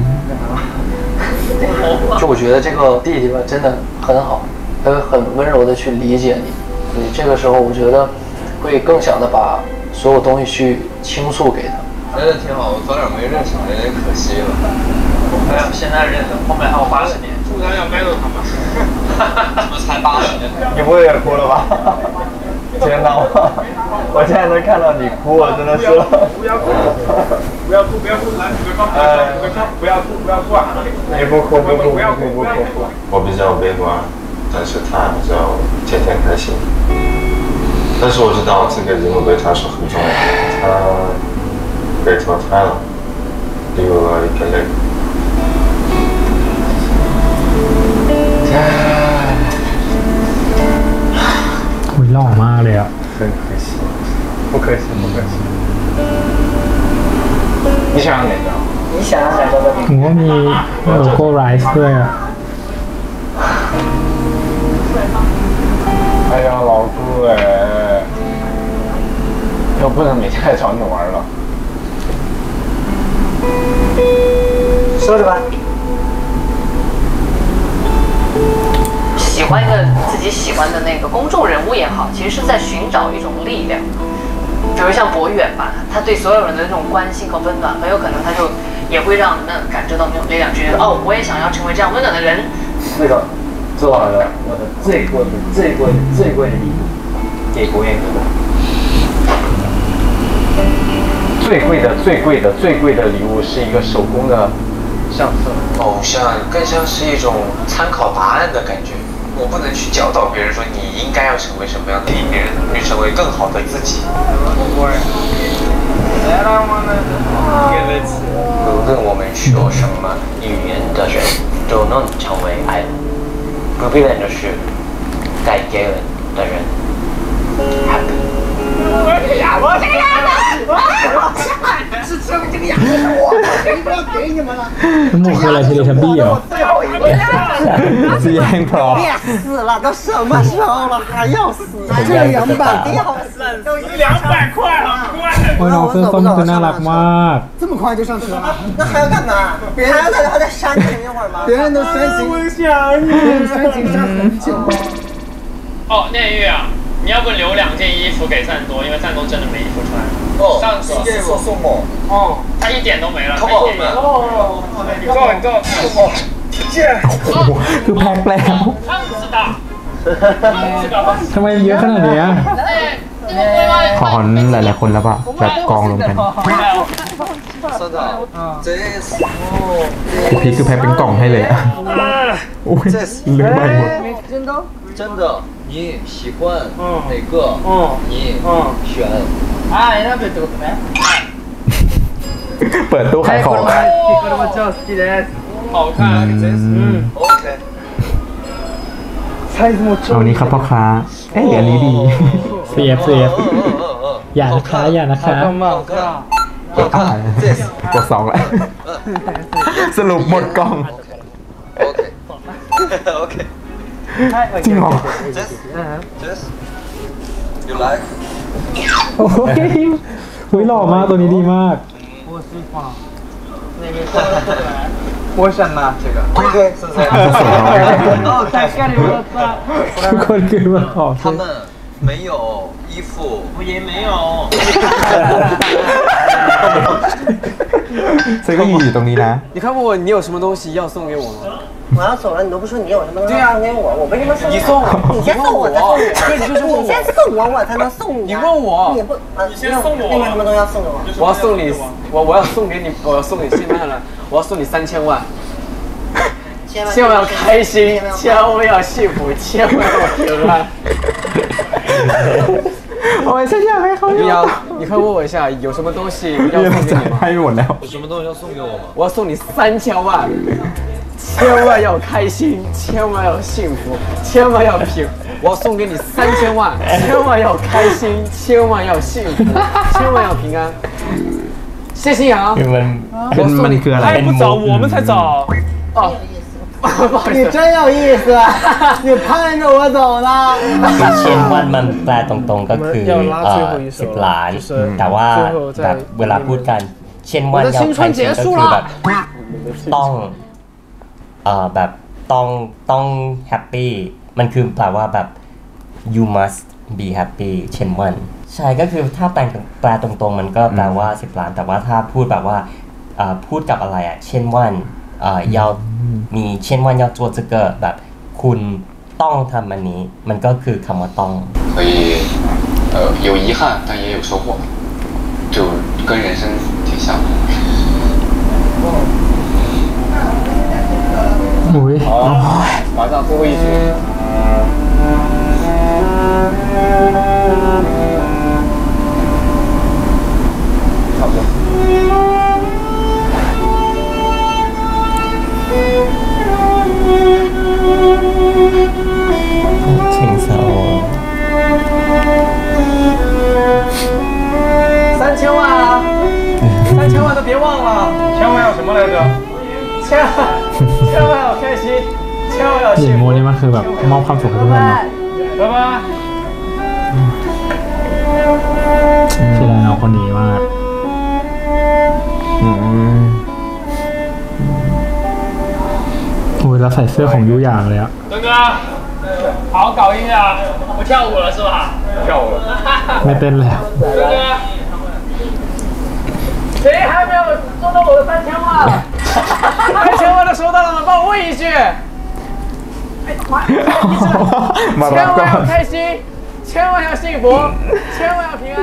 [SPEAKER 14] 就我觉得这个弟弟吧，真的很好，他会很温柔的去理解你，所以这个时候我觉得会更想的把所有东西去倾诉给他。
[SPEAKER 2] 真的挺好，我早点没认识，有点可惜了。
[SPEAKER 14] 没有，现在认得，后面还有80年。
[SPEAKER 12] 不然要掰到他们。
[SPEAKER 14] 怎么才80年？
[SPEAKER 12] 你不会也哭了吧？天哪，我现在能看到你哭，我真的是。不要哭，不要哭，不要哭，来，不要哭，不要哭啊！你不哭，不哭，不要哭，不哭。
[SPEAKER 21] 我比较悲观，但是他比较天天开心。但是我知道这个节目对他是很重要的，他被淘汰了，丢了一个泪。
[SPEAKER 1] อุ้ยหล่อมากเลยอ่ะ
[SPEAKER 12] 很可惜，不可惜，不可惜。你想要哪个？
[SPEAKER 18] 你想要哪个的？
[SPEAKER 1] ผมว่ามีโลโก้ไรซ์ด้วยอ่ะ
[SPEAKER 12] 哎呀，老哥哎，又不能每天来找你玩了。
[SPEAKER 18] 说着吧。
[SPEAKER 17] 喜欢一个自己喜欢的那个公众人物也好，其实是在寻找一种力量。比如像博远吧，他对所有人的那种关心和温暖，很有可能他就也会让人们感知到那种力量，觉得哦，我也想要成为这样温暖的人。
[SPEAKER 12] 那个做好了我的最贵的礼物给国彦哥哥。最贵的礼物是一个手工的相册。
[SPEAKER 5] 偶像更像是一种参考答案的感觉。我不能去教导别人说你应该要成为什么样的，令别人去成为更好的自己。无论我们说什么语言的人，都能成为爱人。不必然的是该给人的人 happy。
[SPEAKER 13] 我这个样子，是这个样子，我不要给你们了。
[SPEAKER 1] 木คืออะไรเทเลทับบี้เหรอ
[SPEAKER 9] เสียงเพราะ
[SPEAKER 18] 别死了，都什么时候了还要死？这200要死，
[SPEAKER 13] 都100-200块了，
[SPEAKER 1] โอ้ยน้องเสื้อส้มคือน่ารักมาก
[SPEAKER 18] 这么快就上车了？那还要干嘛？别人还在煽情一会儿吗？别人都煽情，我想你，煽情煽很久。
[SPEAKER 23] 哦，念玉啊。 你要不留2件衣服给赞多，因为赞多真的没衣服穿。
[SPEAKER 5] 哦，
[SPEAKER 23] 上次
[SPEAKER 5] 给我送我。
[SPEAKER 23] 哦，他一点都没了。
[SPEAKER 5] 他一点没了。
[SPEAKER 23] 哦，你够。
[SPEAKER 1] คือแพ็คแล้ว ทำไมเยอะขนาดนี้
[SPEAKER 9] ขอหลายๆคนแล้วป่ะแบบกองรวมกันพี่คือแพ็คเป็นกล่องให้เลยอ่ะโอ้ยเลือกไปหมด
[SPEAKER 5] 真的，你喜欢哪个？你选。
[SPEAKER 19] 哎，那边都是咩？
[SPEAKER 9] เปิดตู้ขายของ
[SPEAKER 23] 好看。
[SPEAKER 5] OK。
[SPEAKER 9] เอานี้ครับพ่อค้าเอ้ยอันนี้ดี
[SPEAKER 1] เสียบอย่านะคะ
[SPEAKER 9] กด2แล้วสรุปหมดกล่อง
[SPEAKER 5] OK。
[SPEAKER 9] จริงเหรอ
[SPEAKER 5] You like？
[SPEAKER 1] โอ้ยหล่อมากตัวนี้ดีมาก
[SPEAKER 12] 我选哪这个？
[SPEAKER 5] 对，是不是？
[SPEAKER 12] 哦，太干了，
[SPEAKER 1] ทุกคนคือมาขอ
[SPEAKER 5] 他们没有衣服，
[SPEAKER 19] 我也没有。
[SPEAKER 9] 所以ก็ยืนอยู่ตรงนี้นะ
[SPEAKER 12] 你看过你有什么东西要送给我吗？
[SPEAKER 18] 我要走了，你都不说你有什么东西要送给我，我为什么送
[SPEAKER 12] 你送我？
[SPEAKER 18] 你先送我，再送你。
[SPEAKER 12] 对，你就是问我。
[SPEAKER 18] 你先送我，我才能送你。
[SPEAKER 12] 你问我。
[SPEAKER 18] 你不，你先送我。你有什么东西要送给我？
[SPEAKER 12] 我要送你，我要送给你，我要送你现在了，我要送你3000万。千万要开心，千万要幸福，千万要平安。
[SPEAKER 9] 我现在还好。
[SPEAKER 12] 你快问我一下，有什么东西要送给你吗？
[SPEAKER 9] ให้หมดแล้ว
[SPEAKER 5] 有什么东西要送给我吗？
[SPEAKER 12] 我要送你3000万，千万要开心，千万要幸福，千万要平。我要送给你3000万，千万要开心，千万要幸福，千万要平安。谢新阳，
[SPEAKER 9] 我送你
[SPEAKER 23] 他也不找，我们才找。
[SPEAKER 12] 哦。
[SPEAKER 18] 你真有意思，你盼着我走呢。
[SPEAKER 16] เช่นว่ามันแปลตรงๆก็คือ10 ล้านแต่ว่าแบบเวลาพูดกันเช่นว่า要开心ก็คือแบบต้องแบบต้องแฮปปี้มันคือแปลว่าแบบ you must be happy เช่นวันใช่ก็คือถ้าแปลตรงๆมันก็แปลว่า10 ล้านแต่ว่าถ้าพูดแบบว่าพูดกับอะไรอ่ะเช่นวัน要มีเช่นว่า要做这个แบบคุณต้องทำอันนี้มันก็คือคำว่าต้อง
[SPEAKER 5] 可以有遗憾但也有收获就跟人生挺像的
[SPEAKER 1] 好
[SPEAKER 12] 马上最后一局差不多
[SPEAKER 16] 情骚
[SPEAKER 12] 3000万啊！3000万都别忘了，
[SPEAKER 23] 千万要什么来着？
[SPEAKER 12] 千万要开心，千万要
[SPEAKER 1] หญิง
[SPEAKER 12] 幸
[SPEAKER 1] โม
[SPEAKER 12] 福。
[SPEAKER 1] นี่มันคือแบบมอบความสุขให้ทุกคนเนาะ
[SPEAKER 23] 拜拜。
[SPEAKER 1] เสียดายน้องคนนี้มากโอ้ยแล้วใส่เสื้อของยูอย่างเลยอะ
[SPEAKER 23] 东哥，好好搞音乐啊！不跳舞了是吧？跳舞了。
[SPEAKER 1] ไม่เต้นแล้ว
[SPEAKER 23] 东哥，谁还没有收到我的3000万？3000万
[SPEAKER 12] 都收到了吗？帮我问一句。
[SPEAKER 19] 千万要开心，千万要幸福，千万要平安。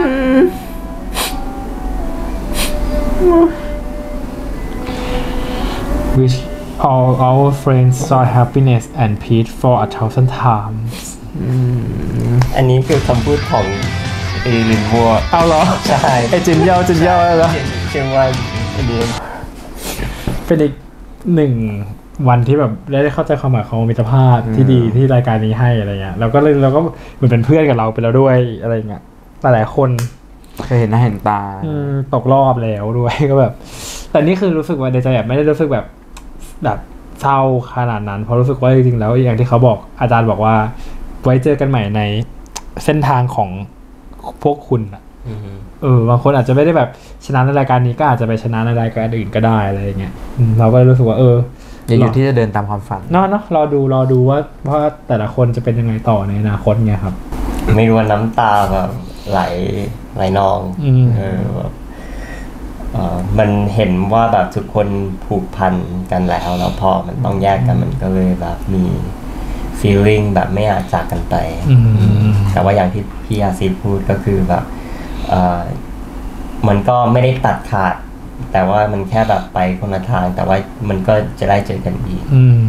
[SPEAKER 1] Wish all our friends saw happiness and peace for 1,000 times
[SPEAKER 16] อันนี้คือคำพูดของเอลินวัว
[SPEAKER 1] เอาเหรอ
[SPEAKER 16] ใช่
[SPEAKER 1] ไอจินเย่าแล้ว
[SPEAKER 16] เชื่อว่าอันนี้
[SPEAKER 1] เป็นอีก1 วันที่แบบได้เข้าใจความหมายของมิตรภาพที่ดีที่รายการนี้ให้อะไรเงี้ยเราก็เหมือนเป็นเพื่อนกับเราไปแล้วด้วยอะไรเงี้ยหลายคน
[SPEAKER 9] เคยเห็นหน้าเห็นตา
[SPEAKER 1] ตกรอบแล้วด้วยก็แบบแต่นี่คือรู้สึกว่าในใจแบบไม่ได้รู้สึกแบบเศร้าขนาดนั้นเพราะรู้สึกว่าจริงๆแล้วอย่างที่เขาบอกอาจารย์บอกว่าไว้เจอกันใหม่ในเส้นทางของพวกคุณอ่ะบางคนอาจจะไม่ได้แบบชนะในรายการนี้ก็อาจจะไปชนะในรายการอื่นก็ได้อะไรอย่างเงี้ยเราก็รู้สึกว่า
[SPEAKER 9] อย่าอยู่ที่จะเดินตามความฝัน
[SPEAKER 1] เนาะรอดูว่าแต่ละคนจะเป็นยังไงต่อในอนาคตไงครับ
[SPEAKER 16] ไม่รู้ว่าน้ำตาแบบไหลนองแบบมันเห็นว่าแบบทุกคนผูกพันกันแล้วพอมันต้องแยกกันมันก็เลยแบบมี feeling แบบไม่อยากจากกันไปแต่ว่าอย่างที่พี่อาซิดพูดก็คือแบบมันก็ไม่ได้ตัดขาดแต่ว่ามันแค่แบบไปคนละทางแต่ว่ามันก็จะได้เจอกันอีก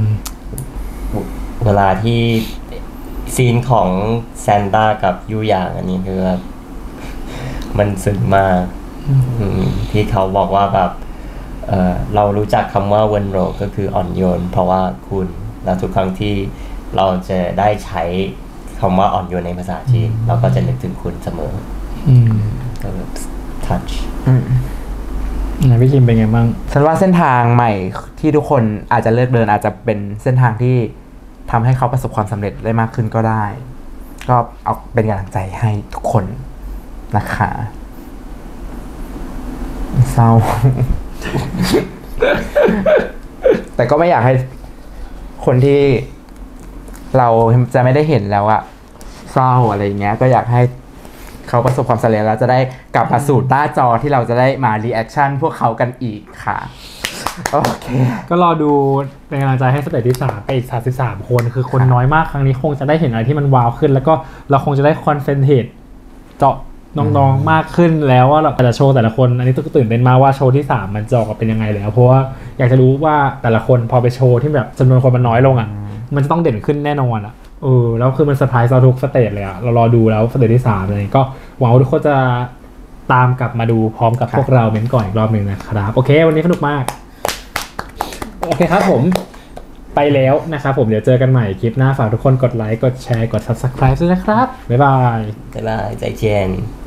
[SPEAKER 16] เวลาที่ซีนของแซนต้ากับยูหยางอันนี้คือแบบมันซึ้งมากที่เขาบอกว่าแบบเรารู้จักคำว่าเวนโรก็คืออ่อนโยนเพราะว่าคุณแล้วทุกครั้งที่เราจะได้ใช้คำว่าอ่อนโยนในภาษาจีนเราก็จะนึกถึงคุณเสมอก็แบบ touch
[SPEAKER 1] พี่คิมเป็นไงบ้าง
[SPEAKER 9] ฉันว่าเส้นทางใหม่ที่ทุกคนอาจจะเลือกเดินอาจจะเป็นเส้นทางที่ทำให้เขาประสบความสำเร็จได้มากขึ้นก็ได้ก็เอาเป็นกำลังใจให้ทุกคนนะคะเศร้า แต่ก็ไม่อยากให้คนที่เราจะไม่ได้เห็นแล้วอะเศร้าอะไรอย่างเงี้ยก็อยากให้เขาประสบความสำเร็จแล้วจะได้กลับมาสู่หน้าจอที่เราจะได้มารีแอคชั่นพวกเขากันอีกค่ะโอเค
[SPEAKER 1] ก็รอดูเป็นกำลังใจให้สเตจที่3ไปอีก33คนคือคนน้อยมากครั้งนี้คงจะได้เห็นอะไรที่มันว้าวขึ้นแล้วก็เราคงจะได้คอนเซนเทรตเจาะน้องๆมากขึ้นแล้วว่าเราจะโชว์แต่ละคนอันนี้ตื่นเต้นมากว่าโชว์ที่3มันจะออกมาเป็นยังไงแล้วเพราะว่าอยากจะรู้ว่าแต่ละคนพอไปโชว์ที่แบบจำนวนคนมันน้อยลงอ่ะมันจะต้องเด่นขึ้นแน่นอนอ่ะแล้วคือมันเซอร์ไพรส์เราทุกสเตจเลยอ่ะเรารอดูแล้วสเตจที่3เลยก็หวังว่าทุกคนจะตามกลับมาดูพร้อมกับพวกเราเม้นก่อนอีกรอบนึงนะครับโอเควันนี้สนุกมากโอเคครับผมไปแล้วนะครับผมเดี๋ยวเจอกันใหม่คลิปหน้าฝากทุกคนกดไลค์กดแชร์กด Subscribe ด้วยนะครับบ๊ายบาย
[SPEAKER 16] 再见